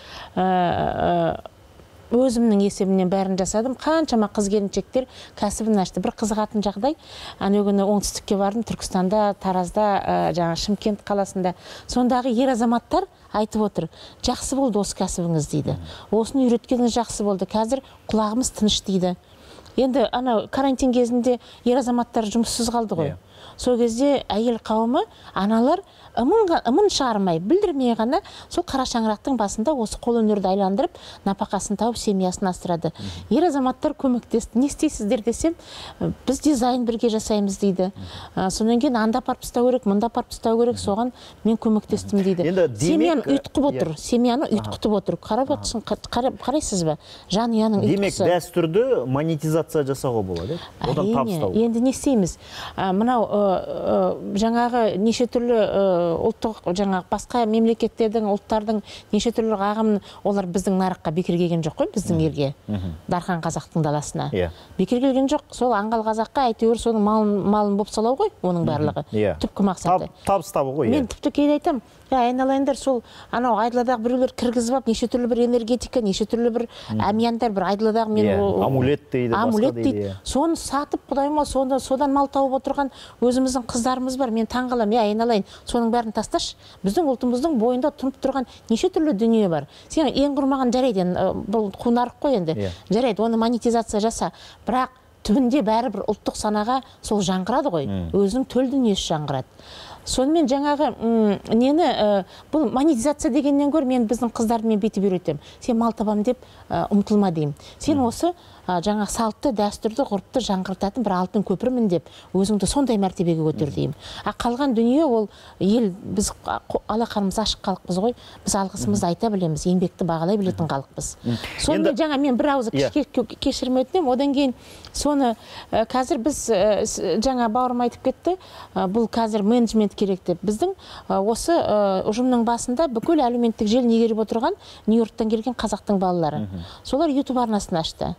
өзімнің есебімнен бәрін жасадым. Қаншама қыз-келіншектер кәсібін ашты. Бір қызығатын жағдай, ана күні оңтүстікке бардым, Түркістанда, Таразда, жаңа Шымкент қаласында. Сондағы ер азаматтар айтып отыр, жақсы болды осы кәсібіңіз дейді. Осыны үйреткеніңіз жақсы болды. Қазір құлағымыз тыныш дейді. Енді ана карантин кезінде ер азаматтар жұмыссыз қалды ғой. Сол кезде әйел қауымы, аналар ымын шығармай, білдірмей ғана сол қара шаңырақтың басында осы қол өнерді айландырып, напақасын тауып, семьясын асырады. Ер азаматтар көмектесті. Не істейсіздер десем, біз дизайн бірге жасаймыз дейді. Сонан кейін анда апарып тастау керек, мында апарып тастау керек, соған мен көмектестім дейді. Семьяны ұйытқып отыр, семьяны ұйытқытып отыр. Қарап отырсын, қарайсыз ба? Жанұяның ұйытқысы. Демек, дәстүрді монетизация жасауға болады. Одан табыстау. Енді не істейміз? Мынау жаңағы неше түрлі ұлттық, жаңағы басқа мемлекеттердің, ұлттардың неше түрлі ағымын, олар біздің нарыққа бекер келген жоқ қой, біздің елге, Дархан қазақтың даласына. Бекер келген жоқ, сол аңғал қазаққа әйтеуір соның малын боп салау ғой, оның барлығы. Түпкі мақсаты. Табыс табу ғой. Мен тіпті кейде айтам, айналайындар, сол анау айдыладағы біреулер кіргізіп алып, неше түрлі бір энергетика, неше түрлі бір әмияндар, бір айдыладағы мен амулет дейді, амулет дейді. Соны сатып, құдайыма, содан мал тауып отырған өзіміздің қыздарымыз бар. Мен таң қалам, айналайын, соның бәрін тасташ. Біздің ұлтымыздың бойында тұнып тұрған неше түрлі дүние бар. Сен ең құрмаған жарайды, бұл қунарық қой енді. Жарайды, оны монетизация жаса. Бірақ түбінде бәрібір ұлттық санаға сол жаңғырады ғой. Өзінің төл дүниесі жаңғырады. Сонымен жаңағы нені, бұл монетизация дегеннен гөр мен біздің қыздарды мен бетіп үйретем. Сен мал табам деп ұмтылма деймін. Сен осы жаңа салтты, дәстүрді, ғұрыпты жаңғыртатын бір алтын көпірмін деп өзіңді сондай мәртебеге көтер деймін. А қалған дүние ол ел, біз алақанымыз ашық халықпыз ғой, біз алғысымызды айта білеміз, еңбекті бағалай білетін халықпыз. Сонымен жаңа мен бір ауыз кешірім өтінемін, одан кейін соны қазір біз жаңа бауырым айтып кетті, бұл қазір менеджмент керек деп. Біздің осы ұжымның басында бүкіл әлеуметтік желіні игеріп отырған Нью-Йорктан келген қазақтың балалары. Солар YouTube арнасын ашты.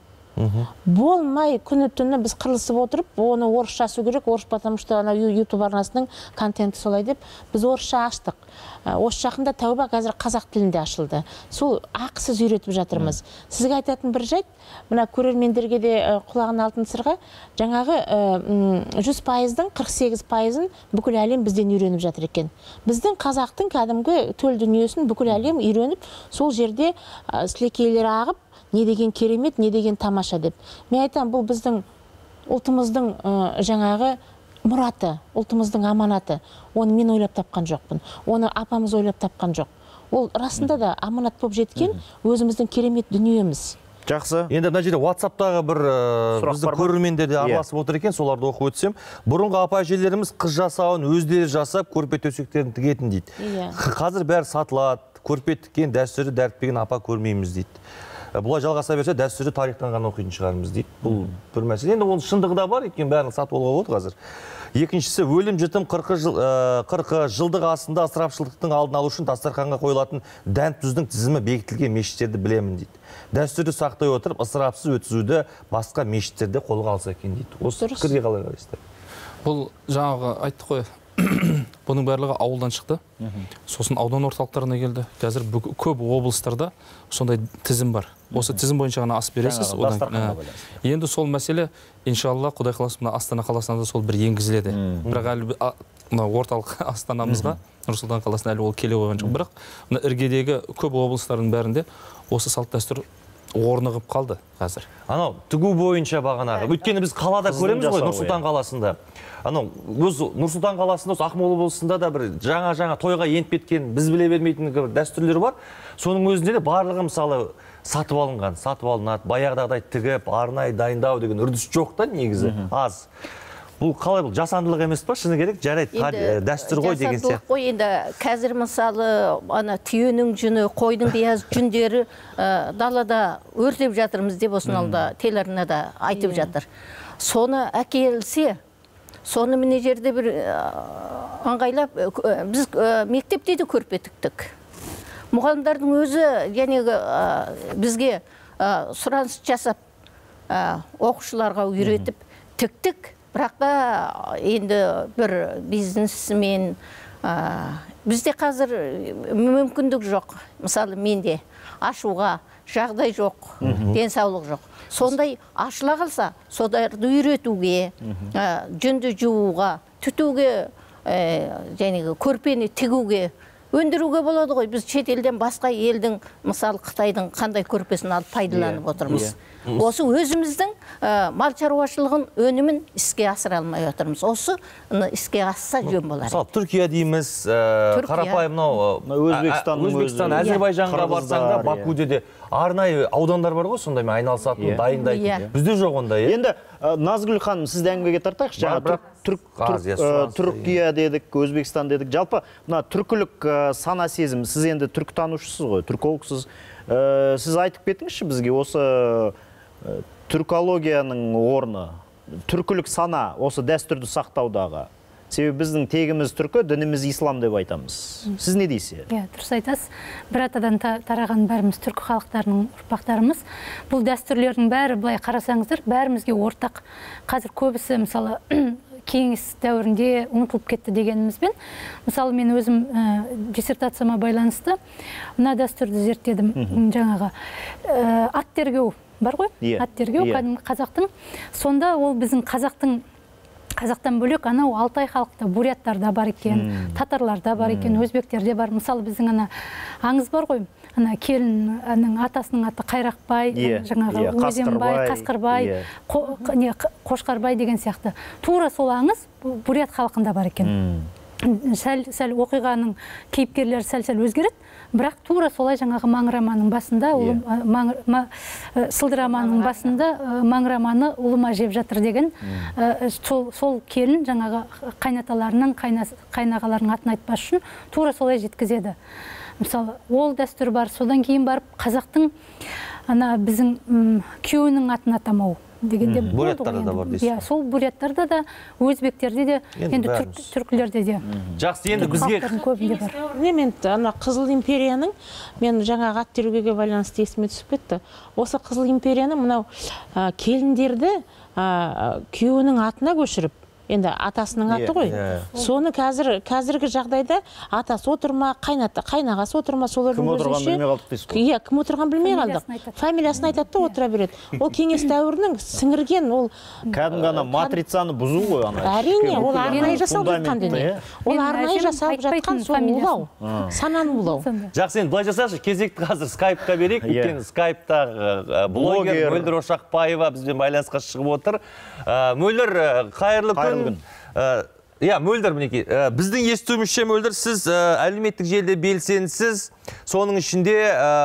Болмай күні түні біз қырылысып отырып, оны орысша ашу керек, орыс, потому что ана YouTube арнасының контенті солай деп, біз орысша аштық. Осы жақында тәуба қазір қазақ тілінде ашылды. Сол ақысыз үйретіп жатырмыз. Сізге айтатын бір жайт, мына көрермендерге де құлағын алтын сырға, жаңағы жүз пайыздың қырық сегіз пайызын бүкіл әлем бізден үйреніп жатыр екен. Біздің қазақтың кәдімгі төл дүниесін бүкіл әлем үйреніп, сол жерде сілекейлері ағып, не деген керемет, не деген тамаша деп. Мен айтам, бұл біздің ұлтымыздың жаңағы мұраты, ұлтымыздың аманаты. Оны мен ойлап тапқан жоқпын. Оны апамыз ойлап тапқан жоқ. Ол расында да аманат болып жеткен өзіміздің керемет дүниеміз. Жақсы. Енді мына жерде WhatsApp-тағы бір біздің көрермендер де араласып отыр екен, соларды оқып өтсем. Бұрынғы апа-әжелеріміз қыз жасауын өздері жасап, көрпе төсектерін тігетін дейді. Қазір бәрі сатылады, көрпе тіккен дәстүрі дәріппеген апа көрмейміз дейді. Бұлай жалғаса берсе, дәстүрі тарихтан ғана оқитын шығармыз дейді. Бұл бір мәселе. Енді оның шындығы да бар, екен бәрін сатып алуға болады қазір. Екіншісі, өлім жітім қырқы жылдық астында ысырапшылдықтың алдын алу үшін дастарханға қойылатын дән тұздың тізімі бекітілген мешіттерді білемін дейді. Дәстүрді сақтай отырып, ысырапсыз өткізуді басқа мешіттерде қолға алса екен дейді. Осы пікірге қалай қарайсыздар? Бұл жаңағы айттық қой, бұның барлығы ауылдан шықты. Сосын аудан орталықтарына келді. Қазір көп облыстарда сондай тізім бар. Осы тізім бойынша ғана ас бересіз. Енді сол мәселе, иншалла, Құдай қаласа, мына Астана қаласында да сол бір енгізіледі. Бірақ әлі орталық Астанамызға, Нұр-Сұлтан қаласына әлі ол келе қойған жоқ. Бірақ мына іргедегі көп облыстардың бәрінде осы салт дәстүр орнығып қалды қазір. Анау тігу бойынша бағанағы. Өйткені біз қалада көреміз ғой, Нұр-Сұлтан қаласында. Анау өз Нұр-Сұлтан қаласында, Ақмола облысында да бір жаңа-жаңа тойға еніп кеткен, біз біле бермейтін дәстүрлер бар. Соның өзінде де барлығы мысалы сатып алынған, сатып алынады, баяғыдай тігіп, арнайы дайындау деген үрдіс жоқ та негізі, аз. Бұл қалай, бұл жасандылық емес па, шыны керек, жарайды, дәстүр ғой деген сияқты. Жасандылық қой, енді қазір мысалы ана түйенің жүні, қойдың бияз жүндері далада өртеп жатырмыз деп осыны алда телеарнада айтып жатыр. Соны әкелсе, соны міне жерде бір аңғайлап, біз мектепте де көрпе тіктік. Мұғалімдардың өзі жәнегі бізге сұраныс жасап, оқушыларға үйретіп тіктік. Бірақ та енді бір бизнесмен бізде қазір мүмкіндік жоқ. Мысалы менде ашуға жағдай жоқ, денсаулық жоқ. Сондай ашыла қалса, соларды үйретуге, жүнді жууға, түтуге, жәнегі көрпені тігуге, өндіруге болады ғой. Біз шетелден басқа елдің, мысалы Қытайдың қандай көрпесін алып пайдаланып отырмыз. Осы өзіміздің мал шаруашылығын өнімін іске асыра алмай отырмыз. Осы іске асса жөн болар. Мысалы Түркия дейміз, қарапайым мынау Өзбекстан, Әзербайжанға барсаңда, Бакуде де арнайы аудандар бар ғой, сондай мен айналысатын, дайындайтын. Бізде жоқ ондай. Енді Назгүл ханым, сізді әңгімеге тартайықшы. Жаңа Түркия дедік, Өзбекстан дедік. Жалпы мына түркілік сана сезім, сіз енді түркітанушысыз ғой, түркологсыз. Сіз айтып кетіңізші бізге осы түркологияның орны, түркілік сана, осы дәстүрді сақтаудағы. Себебі біздің тегіміз түркі, дініміз ислам деп айтамыз. Сіз не дейсіз? Иә, дұрыс айтасыз. Бір атадан тараған бәріміз түркі халықтарының ұрпақтарымыз. Бұл дәстүрлердің бәрі былай қарасаңыздар, бәрімізге ортақ. Қазір көбісі мысалы кеңес дәуірінде ұмытылып кетті дегенімізбен, мысалы мен өзім диссертацияма байланысты мына дәстүрді зерттедім. Жаңағы ат тергеу бар ғой? Ат тергеу кәдімгі қазақтың. Сонда ол біздің қазақтың Қазақтан бөлек анау Алтай халықта буряттарда бар екен, татарларда бар екен, өзбектерде бар. Мысалы біздің ана аңыз бар ғой, ана келіннің атасының аты Қайрақбай, жаңағы Өзенбай, Қасқырбай, Қошқарбай деген сияқты. Тура сол аңыз бурят халқында бар екен. сәл сәл оқиғаның кейіпкерлері сәл-сәл өзгереді, бірақ тура солай жаңағы маңыраманың басында, сылдыраманың басында маңыраманы ұлыма жеп жатыр деген сол келін жаңағы қайнаталарының, қайнағаларының атын айтпас үшін тура солай жеткізеді. Мысалы, ол дәстүр бар, содан кейін барып қазақтың ана біздің күйеуінің атын атамау дегенде буряттарда да бар дейсіз. Иә, сол буряттарда да, өзбектерде де, енді түркілерде де. Жақсы, енді бізге мен ана Қызыл империяның, мен жаңағы ат теруге байланысты есіме түсіп кетті. Осы Қызыл империяның мынау келіндерді күйеуінің атына көшіріп, енді атасының аты ғой. Соны қазір қазіргі жағдайда атасы отырма, қайнаты, қайнағасы отырма, солардың өзінше. Кім отырған білмей қалдық дейсіз ғой? Иә, кім отырған білмей қалдық. Фамилиясын айтады да отыра береді. Ол кеңес дәуірінің сіңірген, ол кәдімгі ана матрицаны бұзу ғой ана. Әрине, ол арнайы жасалып жатқан дүние. Ол арнайы жасалып жатқан сол улау, сананы улау. Жақсы, енді былай жасашы, кезекті қазір скайпқа берейік. Өйткені скайпта блогер Мөлдір Ошақбаева бізбен байланысқа шығып отыр. Мөлдір, қайырлы күн. Иә, Мөлдір, мінекей, біздің естуімізше, Мөлдір, сіз әлеуметтік желіде белсенсіз, соның ішінде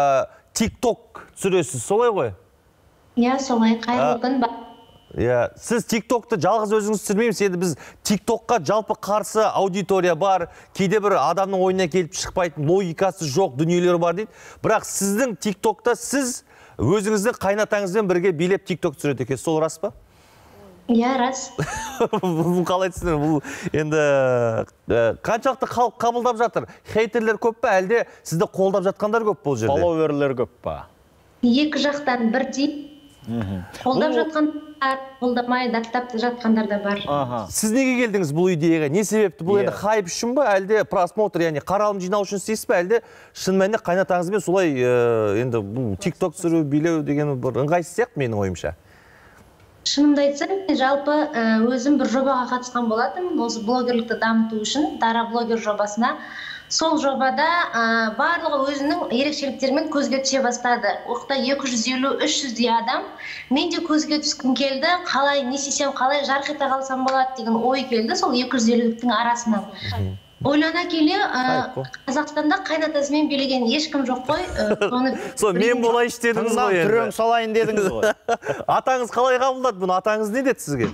тик-ток түсіресіз, солай ғой? Иә, солай, қайырлы күн ба. Иә, сіз тик-токты жалғыз өзіңіз түсірмейміз, енді біз тик-токқа жалпы қарсы аудитория бар, кейде бір адамның ойына келіп шықпайтын, логикасы жоқ дүниелер бар дейді. Бірақ сіздің тик-токта сіз өзіңіздің қайнатаңызбен бірге билеп тик-ток түсіреді екенсіз, сол рас па? Иә, рас. Бұл қалай түсінер? Бұл енді қаншалықты халық қабылдап жатыр? Хейтерлер көп па, әлде сізді қолдап жатқандар көп бұл жерде? Фолловерлер көп па? Екі жақтан бірдей. Қолдап жатқандар, қолдамай даттап жатқандар да бар. Сіз неге келдіңіз бұл идеяға? Не себепті? Бұл енді хайп үшін ба, әлде просмотр, яғни қаралым жинау үшін істейсіз ба, әлде шын мәнінде қайнатаңызбен солай енді бұл тик-ток түсіру, билеу деген бір ыңғайсыз сияқты менің ойымша? Шынымды айтсам, жалпы өзім бір жобаға қатысқан болатым, осы блогерлікті дамыту үшін, Дара блогер жобасына. Сол жобада барлығы өзінің ерекшеліктерімен көзге түсе бастады. Оқта екі жүз елу үш жүздей адам. Мен де көзге түскім келді, қалай не істесем, қалай жарқ ете қалсам болады деген ой келді сол екі жүз елудің арасынан. Ойлана келе, Қазақстанда қайнатасымен билеген ешкім жоқ қой. Сол мен болайын дедіңіз ғой енді. Түрен салайын дедіңіз ғой. Атаңыз қалай қабылдады бұны? Атаңыз не деді сізге?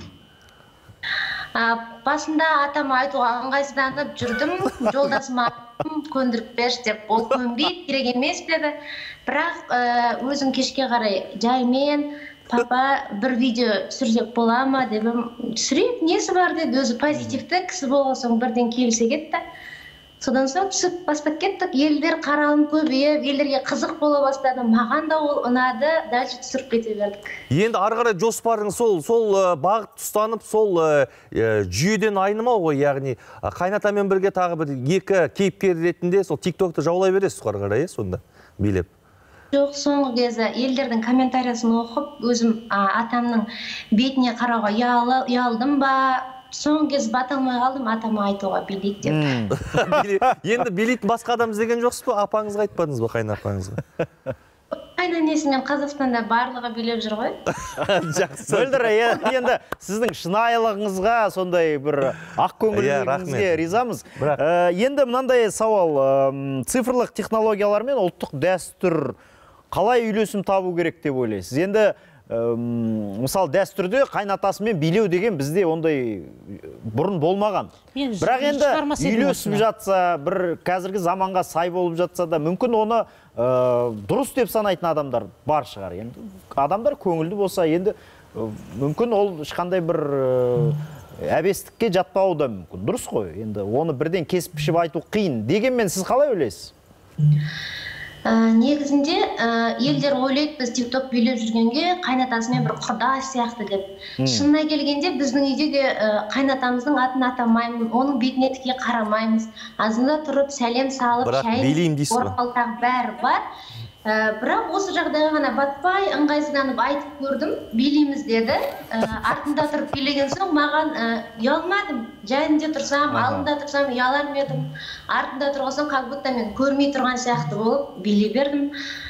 Басында атама айтуға ыңғайсызданып жүрдім. Жолдасыма көндіріп берші деп, ол көнбейді, керек емес деді. Бірақ өзім кешке қарай жаймен, папа бір видео түсірсек бола ма дедім. Түсірейік, несі бар деді, өзі позитивті кісі болған бірден келісе кетті. Содан соң түсіп бастап кеттік, елдер қаралым көбейіп, елдерге қызық бола бастады. Маған да ол ұнады, дальше түсіріп кете бердік. Енді ары қарай жоспарыңыз сол сол бағыт ұстанып, сол жүйеден айнымау ғой, яғни қайнатамен бірге тағы бір екі кейіпкер ретінде сол тик-токты жаулай бересіз ары қарай, сонда билеп. Жоқ, соңғы кезі елдердің комментариясын оқып, өзім атамның бетіне қарауға ұялдым ба, соңғы кез бата алмай қалдым, атама айтуға билейік деп. Енді билейтін басқа адам іздеген жоқсыз ба? Апаңызға айтпадыңыз ба, қайнапаңызға? Қайнанесімен Қазақстанда барлығы билеп жүр ғой. Жақсы. Мөлдір, енді сіздің шынайылығыңызға, сондай бір ақ көңіліңізге ризамыз. Енді мынандай сауал, цифрлық технологиялар мен ұлттық дәстүр қалай үйлесім табу керек деп ойлайсыз? Енді мысалы дәстүрде қайнатасымен билеу деген бізде ондай бұрын болмаған. Бірақ енді үйлесіп жатса, бір қазіргі заманға сай болып жатса да, мүмкін оны дұрыс деп санайтын адамдар бар шығар. Енді адамдар көңілді болса, енді мүмкін ол ешқандай бір әбестікке жатпауы да мүмкін. Дұрыс қой. Енді оны бірден кесіп пішіп айту қиын. Дегенмен сіз қалай ойлайсыз? Негізінде елдер ойлайды, біз тик-ток билеп жүргенге қайнатасымен бір құрдас сияқты деп. Шынына келгенде біздің үйдегі қайнатамыздың атын атамаймыз, оның бетіне тіке қарамаймыз. Азында тұрып сәлем салып, шайын орқалтақ бәрі бар. Бірақ осы жағдайға ғана батпай, ыңғайсызданып айтып көрдім, билейміз деді. Артында тұрып билеген соң маған ұялмадым. Жайында тұрсам, алдында тұрсам ұялар едім. Артында тұрғансам, как будто мен көрмей тұрған сияқты болып билей бердім.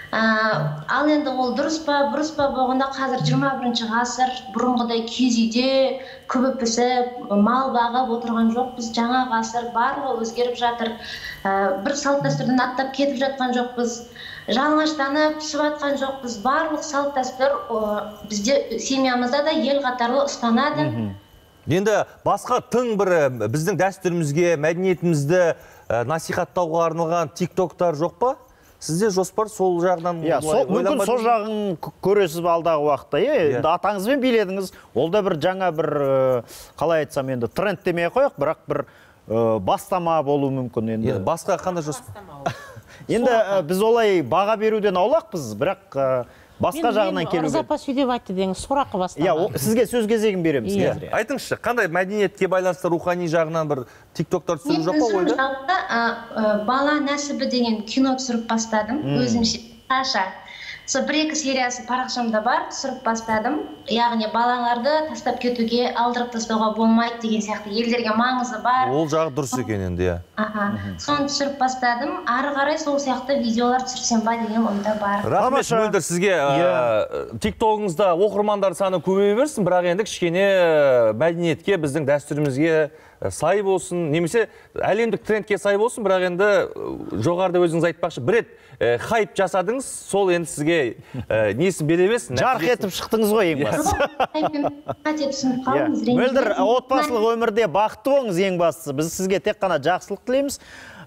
Ал енді ол дұрыс па, бұрыс па болғанда қазір жиырма бірінші ғасыр, бұрынғыдай киіз үйде күбі пісіп, мал бағып отырған жоқпыз. Жаңа ғасыр, барлығы өзгеріп жатыр. Бір салт дәстүрден аттап кетіп жатқан жоқпыз. Жалаңаштанып түсіп жатқан жоқпыз. Барлық салт дәстүр бізде семьямызда да ел қатарлы ұстанады. Енді басқа тың бір біздің дәстүрімізге, мәдениетімізді насихаттауға арналған тиктоктар жоқ па? Сізде жоспар сол жағынан? Мүмкін сол жағын көресіз бе алдағы уақытта. Енді атаңызбен биледіңіз, ол да бір жаңа бір, қалай айтсам енді, тренд демей қояқ, бірақ бір бастама болу мүмкін енді. Басқа қандай жоспар? Енді біз олай баға беруден аулақпыз, бірақ басқа жағынан келуге. Мен Ырзапа сөйлеп айтты деңіз, сұрақы бастама. Иә, сізге сөз кезегін береміз. Айтыңызшы, қандай мәдениетке байланысты рухани жағынан бір тиктоктар түсіру жоқ па ойда? Мен бала нәсібі деген кино түсіріп бастадым, өзімше. Қаша. Сол бір-екі сериясы парақшамда бар, түсіріп бастадым. Яғни балаларды тастап кетуге, алдырып тастауға болмайды деген сияқты елдерге маңызы бар. Ол жағы дұрыс екен енді, иә. Соны түсіріп бастадым. Ары қарай сол сияқты видеолар түсірсем ба деген ойда бар. Рахмет, Мөлдір, сізге тиктогыңызда оқырмандар саны көбейе берсін, бірақ енді кішкене мәдениетке, біздің дәстүрімізге сай болсын, немесе әлемдік трендке сай болсын, бірақ енді жоғарыда өзіңіз айтпақшы, бір рет хайп жасадыңыз, сол енді сізге несін бере берсін. Жарқ етіп шықтыңыз ғой ең бастысы. Мөлдір, отбасылық өмірде бақытты болыңыз ең бастысы. Біз сізге тек қана жақсылық тілейміз.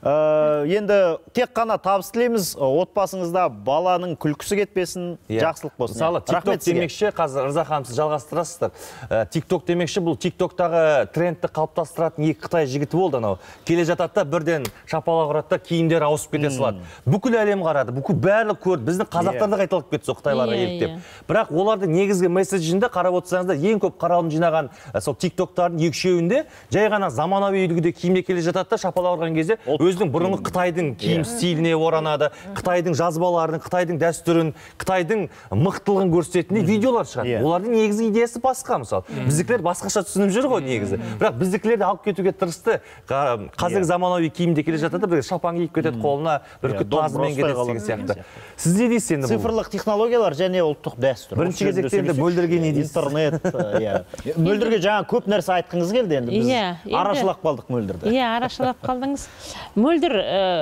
Енді тек қана табыс тілейміз, отбасыңызда баланың күлкісі кетпесін, жақсылық болсын. Мысалы, тикток демекші, қазір Ырза ханым, сіз жалғастырасыздар. Тикток демекші, бұл тиктоктағы трендті қалыптастыратын екі Қытай жігіті болды анау. Келе жататта бірден шапалақ ұрады да киімдер ауысып кете салады. Бүкіл әлем қарады, бүкіл барлық көрді. Біздің қазақтар да қайталып кетті сол қытайларға еліктеп. Бірақ олардың негізгі месседжінде қарап отырсаңыздар, ең көп қаралым жинаған сол тиктоктардың екі-үшеуінде жай ғана заманауи үлгіде киімде келе жатады да шапалақ ұрған кезде өзінің бұрынғы Қытайдың киім стиліне оранады, Қытайдың жазбаларын, Қытайдың дәстүрін, Қытайдың мықтылығын көрсететін видеолар шығады. Олардың негізгі идеясы басқа, мысалы. Біздікілер басқаша түсініп жүр ғой негізі. Бірақ біздікілерді алып кетуге тырысты. Қазіргі заманауи киімде келе жатады, бір шапан киіп кетеді, қолына бүркіт тазымен кетеді деген сияқты. Сіз не дейсіз енді бұл? Цифрлық технологиялар және ұлттық дәстүр. Бірінші кезекте енді Мөлдірге не дейсіз? Интернет, Мөлдірге жаңа көп нәрсе айтқыңыз келді енді. Біз арашалап қалдық Мөлдірді. Иә, арашалап қалдыңыз. Мөлдір,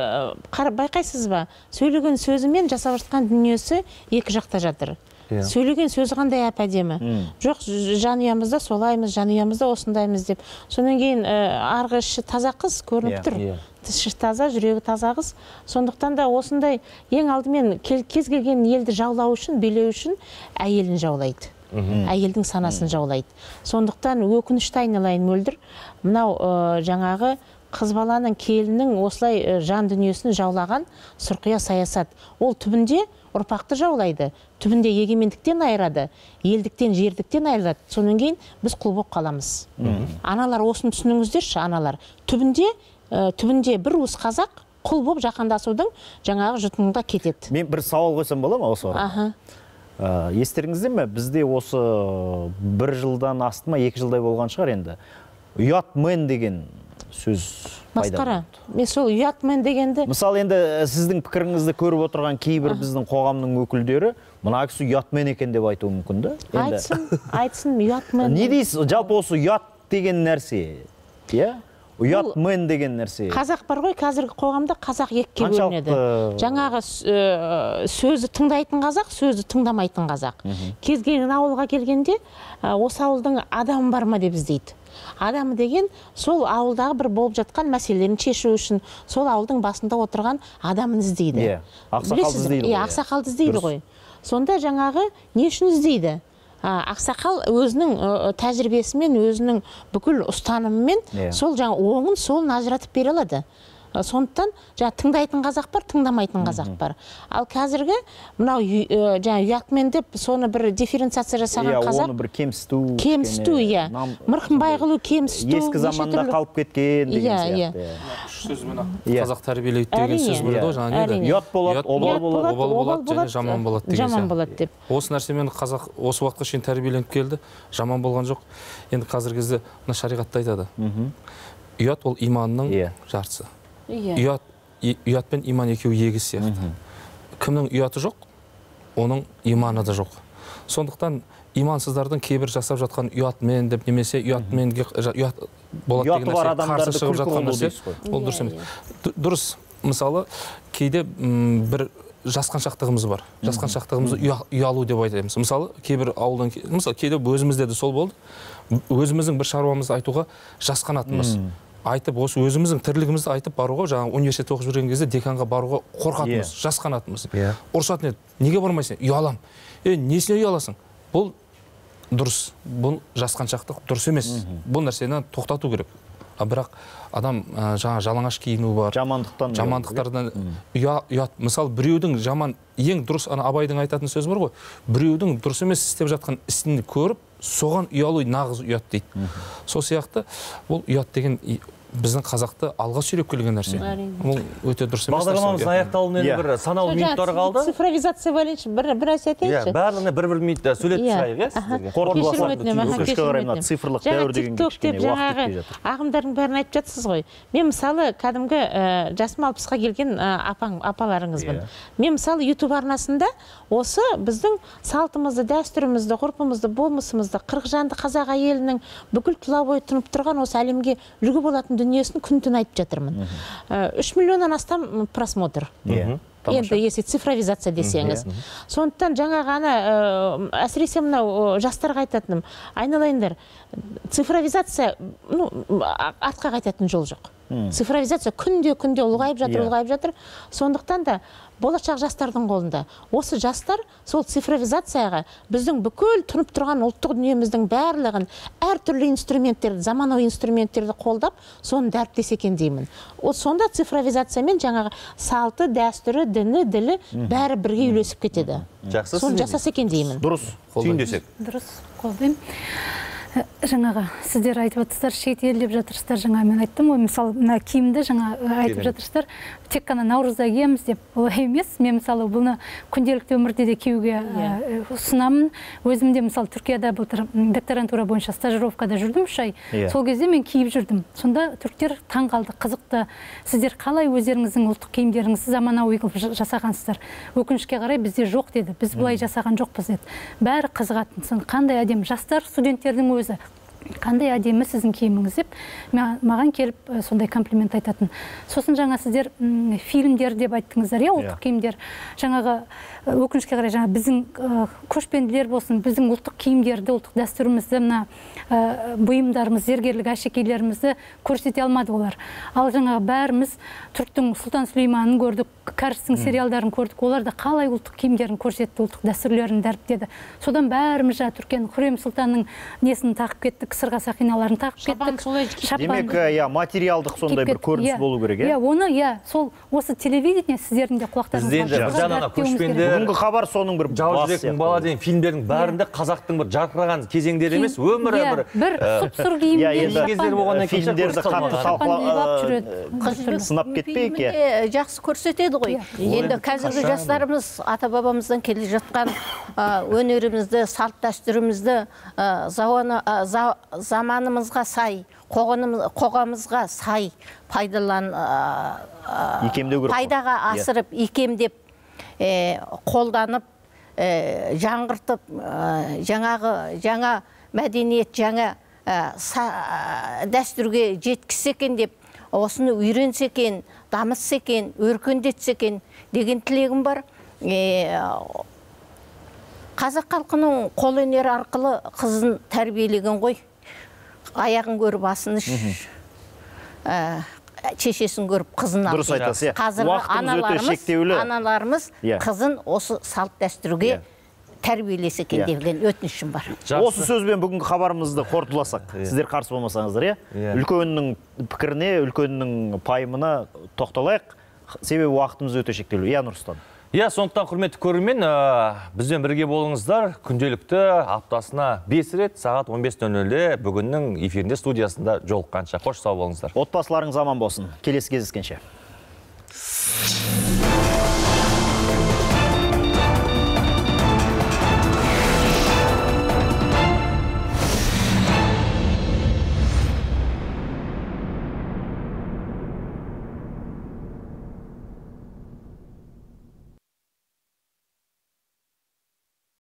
байқайсыз ба, сөйлеген сөзі мен жасап жатқан дүниесі екі жақта жатыр. Сөйлеген сөзі қандай әп-әдемі. Жоқ, жанұямызда солаймыз, жанұямызда осындаймыз деп. Сонан кейін арғы іші таза қыз көрініп тұр. Тісі таза, жүрегі таза қыз. Сондықтан да осындай ең алдымен кез келген елді жаулау үшін, билеу үшін әйелін жаулайды. Әйелдің санасын жаулайды. Сондықтан өкінішті айналайын Мөлдір. Мынау жаңағы қыз баланың келінің осылай жан дүниесін жаулаған сұрқия саясат. Ол түбінде ұрпақты жаулайды. Түбінде егемендіктен айырады, елдіктен, жердіктен айырады. Сонан кейін біз құл болып қаламыз. Аналар осыны түсініңіздерші, аналар. Түбінде, түбінде бір уыс қазақ құл болып жақындасудың жаңағы жұтынында кетеді. Мен бір сауал қойсам бола ма осы орында? Естеріңізде ме? Бізде осы бір жылдан асты ма, екі жылдай болған шығар енді. Ұятмен деген сөз Масқара. Мен сол ұятмен дегенді... Мысалы, енді сіздің пікіріңізді көріп отырған кейбір біздің қоғамның өкілдері, мұна кісі ұятмен екен деп айтуы мүмкін да? Айтсын, айтсын, ұятмен. Не дейсіз? Жалпы осы ұят деген нәрсе, иә? Ұятмен деген нәрсе. Қазақ бар ғой, қазіргі қоғамда қазақ екіге бөлінеді. Жаңағы сөзі тыңдайтын қазақ, сөзі тыңдамайтын қазақ. Кез келген ауылға келгенде, осы ауылдың адамы бар ма деп іздейді. Адамы деген сол ауылдағы бір болып жатқан мәселелерін шешу үшін сол ауылдың басында отырған адамын іздейді. Ақсақалды іздейді ғой. Ақсақалды іздейді ғой. Сонда жаңағы не үшін іздейді? Ақсақал өзінің тәжірибесімен, өзінің бүкіл ұстанымымен сол жаңа оңын солын ажыратып бере алады. Сондықтан жаңа тыңдайтын қазақ бар, тыңдамайтын қазақ бар. Ал қазіргі мынау жаңа ұятмен деп соны бір дифференциация жасаған қазақ. Оны бір кемсіту. Кемсіту, иә. Мырқымбай қылу, кемсіту. Ескі заманда қалып кеткен деген сияқты. Үш сөзбен қазақ тәрбиелейді деген сөз бар еді, жаңа не? Ұят болады, обал болады, обал болады және жаман болады деген сияқты. Жаман болады деп. Осы нәрсемен қазақ осы уақытқа шейін тәрбиеленіп келді, жаман болған жоқ. Енді қазіргі кезде мына шариғатта айтады. Ұят ол иманның жартысы. Ұят пен иман екеуі егіз сияқты. Кімнің ұяты жоқ, оның иманы да жоқ. Сондықтан имансыздардың кейбір жасап жатқан ұятмен деп немесе ұятменге ұят болады деген нәрсе қарсы шығып жатқан нәрсе ол дұрыс емес. Дұрыс, мысалы кейде бір жасқаншақтығымыз бар. Жасқаншақтығымызды ұялу деп айтамыз. Мысалы кейбір ауылдан, мысалы кейде өзімізде де сол болды. Өзіміздің бір шаруамызды айтуға жасқанатынбыз. Айтып, осы өзіміздің тірлігімізді айтып баруға, жаңағы университет оқып жүрген кезде деканға баруға қорқатынбыз, жасқанатынбыз. Ұрсатын еді. Неге бармайсың? Ұялам. Е, несіне ұяласың? Бұл дұрыс. Бұл жасқаншақтық дұрыс емес. Бұл нәрсені тоқтату керек. Бірақ адам жаңа жалаңаш киіну бар. Жамандықтан. Жамандықтардан ұят. Мысалы, біреудің жаман, ең дұрыс, ана Абайдың айтатын сөз бар ғой. Біреудің дұрыс емес істеп жатқан ісін көріп, соған ұялу нағыз ұят дейді. Сол сияқты, бұл ұят деген біздің қазақты алға сүйреп келген нәрсе. Бұл өте дұрыс емес. Бағдарламамыздың аяқталуына бір санаулы минуттар қалды. Цифровизация бойынша бір әс айтайыншы. Барлығына бір-бір минутта сөйлетіп шығайық, иә? Цифрлық дәуір деген кішкене уақыт кетпей жатыр. Ағымдардың бәрін айтып жатсыз ғой. Мен мысалы кәдімгі жасым алпысқа келген апаларыңызбын. Мен мысалы YouTube арнасында осы біздің салтымызды, дәстүрімізді, ғұрпымызды, болмысымызды, қырық жанды қазақ әйелінің бүкіл тұла бойы тұнып тұрған осы әлемге үлгі болатын дүниесін күн-түн айтып жатырмын. үш миллионнан астам просмотр. Енді если цифровизация десеңіз. Сондықтан жаңа ғана әсіресе мынау жастарға айтатыным, айналайындар, цифровизация, ну, артқа қайтатын жол жоқ. Цифровизация күнде-күнде ұлғайып жатыр, ұлғайып жатыр. Сондықтан да болашақ жастардың қолында. Осы жастар сол цифровизацияға біздің бүкіл тұнып тұрған ұлттық дүниеміздің барлығын, әртүрлі инструменттерді, заманауи инструменттерді қолдап, соны дәріптесе екен деймін. Ол сонда цифровизациямен жаңағы салты, дәстүрі, діні, ділі бәрі бірге үйлесіп кетеді. Жақсы, соны жасаса екен деймін. Дұрыс, түйіндесек. Дұрыс, қолдаймын. Жаңаға сіздер айтып отырсыздар, шет ел деп жатырсыздар, жаңа мен айттым ғой, мысалы мына киімді жаңа айтып жатырсыздар, тек қана наурызда киеміз деп, олай емес. Мен мысалы бұны күнделікті өмірде де киюге ұсынамын. Өзім де мысалы Түркияда былтыр докторантура бойынша стажировкада жүрдім үш ай. Сол кезде мен киіп жүрдім. Сонда түріктер таң қалды, қызықты. Сіздер қалай өздеріңіздің ұлттық киімдеріңізді заманауи қылып жасағансыздар? Өкінішке қарай бізде жоқ деді. Біз бұлай жасаған жоқпыз деді. Бәрі қызығатын. Қандай әдемі жастар, студенттердің өзі қандай әдемі сіздің киіміңіз деп маған келіп сондай комплимент айтатын. Сосын жаңа сіздер фильмдер деп айттыңыздар, иә, ұлттық киімдер. Жаңағы өкінішке қарай жаңа біздің көшпенділер болсын, біздің ұлттық киімдерді, ұлттық дәстүрімізді, мына бұйымдарымыз, зергерлік әшекейлерімізді көрсете алмады олар. Ал жаңағы бәріміз түріктің Сұлтан Сүлейманын көрдік, Кәрістің сериалдарын көрдік, олар да қалай ұлттық киімдерін көрсетті, ұлттық дәстүрлерін дәріптеді. Содан бәріміз жаңа Түркияның Хуррем Сұлтанның несін тақып кеттік, сырға сақиналарын тақып кеттік. Демек, я материалдық сондай бір көрініс болу керек, иә? Оны, иә, сол осы телевидение сіздердің де құлақтарыңызға бүгінгі хабар соның бір Жаужүректің бала деген фильмдердің бәрінде қазақтың бір жарқыраған кезеңдері емес, өмірі бір бір сұп-сұр киімдер фильмдерді қатты сынап кетпейік. Жақсы көрсетеді ғой. Енді қазіргі жастарымыз ата бабамыздан келе жатқан өнерімізді, салт дәстүрімізді заманымызға сай, қоғамымызға сай пайдалан пайдаға асырып, икемдеп қолданып, жаңғыртып, жаңағы жаңа мәдениет, жаңа дәстүрге жеткізсе екен деп, осыны үйренсе екен, дамытса екен, өркендетсе екен деген тілегім бар. Қазақ халқының қолөнері арқылы қызын тәрбиелеген ғой. Аяғын көріп басын іш, шешесін көріп қызын алды. Дұрыс айтасыз. Қазіргі аналарымыз қызын осы салт дәстүрге тәрбиелесе екен деген өтінішім бар. Осы сөзбен бүгінгі хабарымызды қорытындыласақ, сіздер қарсы болмасаңыздар, иә? Үлкеннің пікіріне, үлкеннің пайымына тоқталайық. Себебі уақытымыз өте шектеулі. Иә, Нұрсұлтан? Иә, сондықтан құрметті көрермен, бізбен бірге болыңыздар. Күнделікті аптасына бес рет сағат он бес нөл нөлде бүгіннің эфирінде студиясында жолыққанша. Қош сау болыңыздар. Отбасыларыңыз аман болсын. Келесі кездескенше.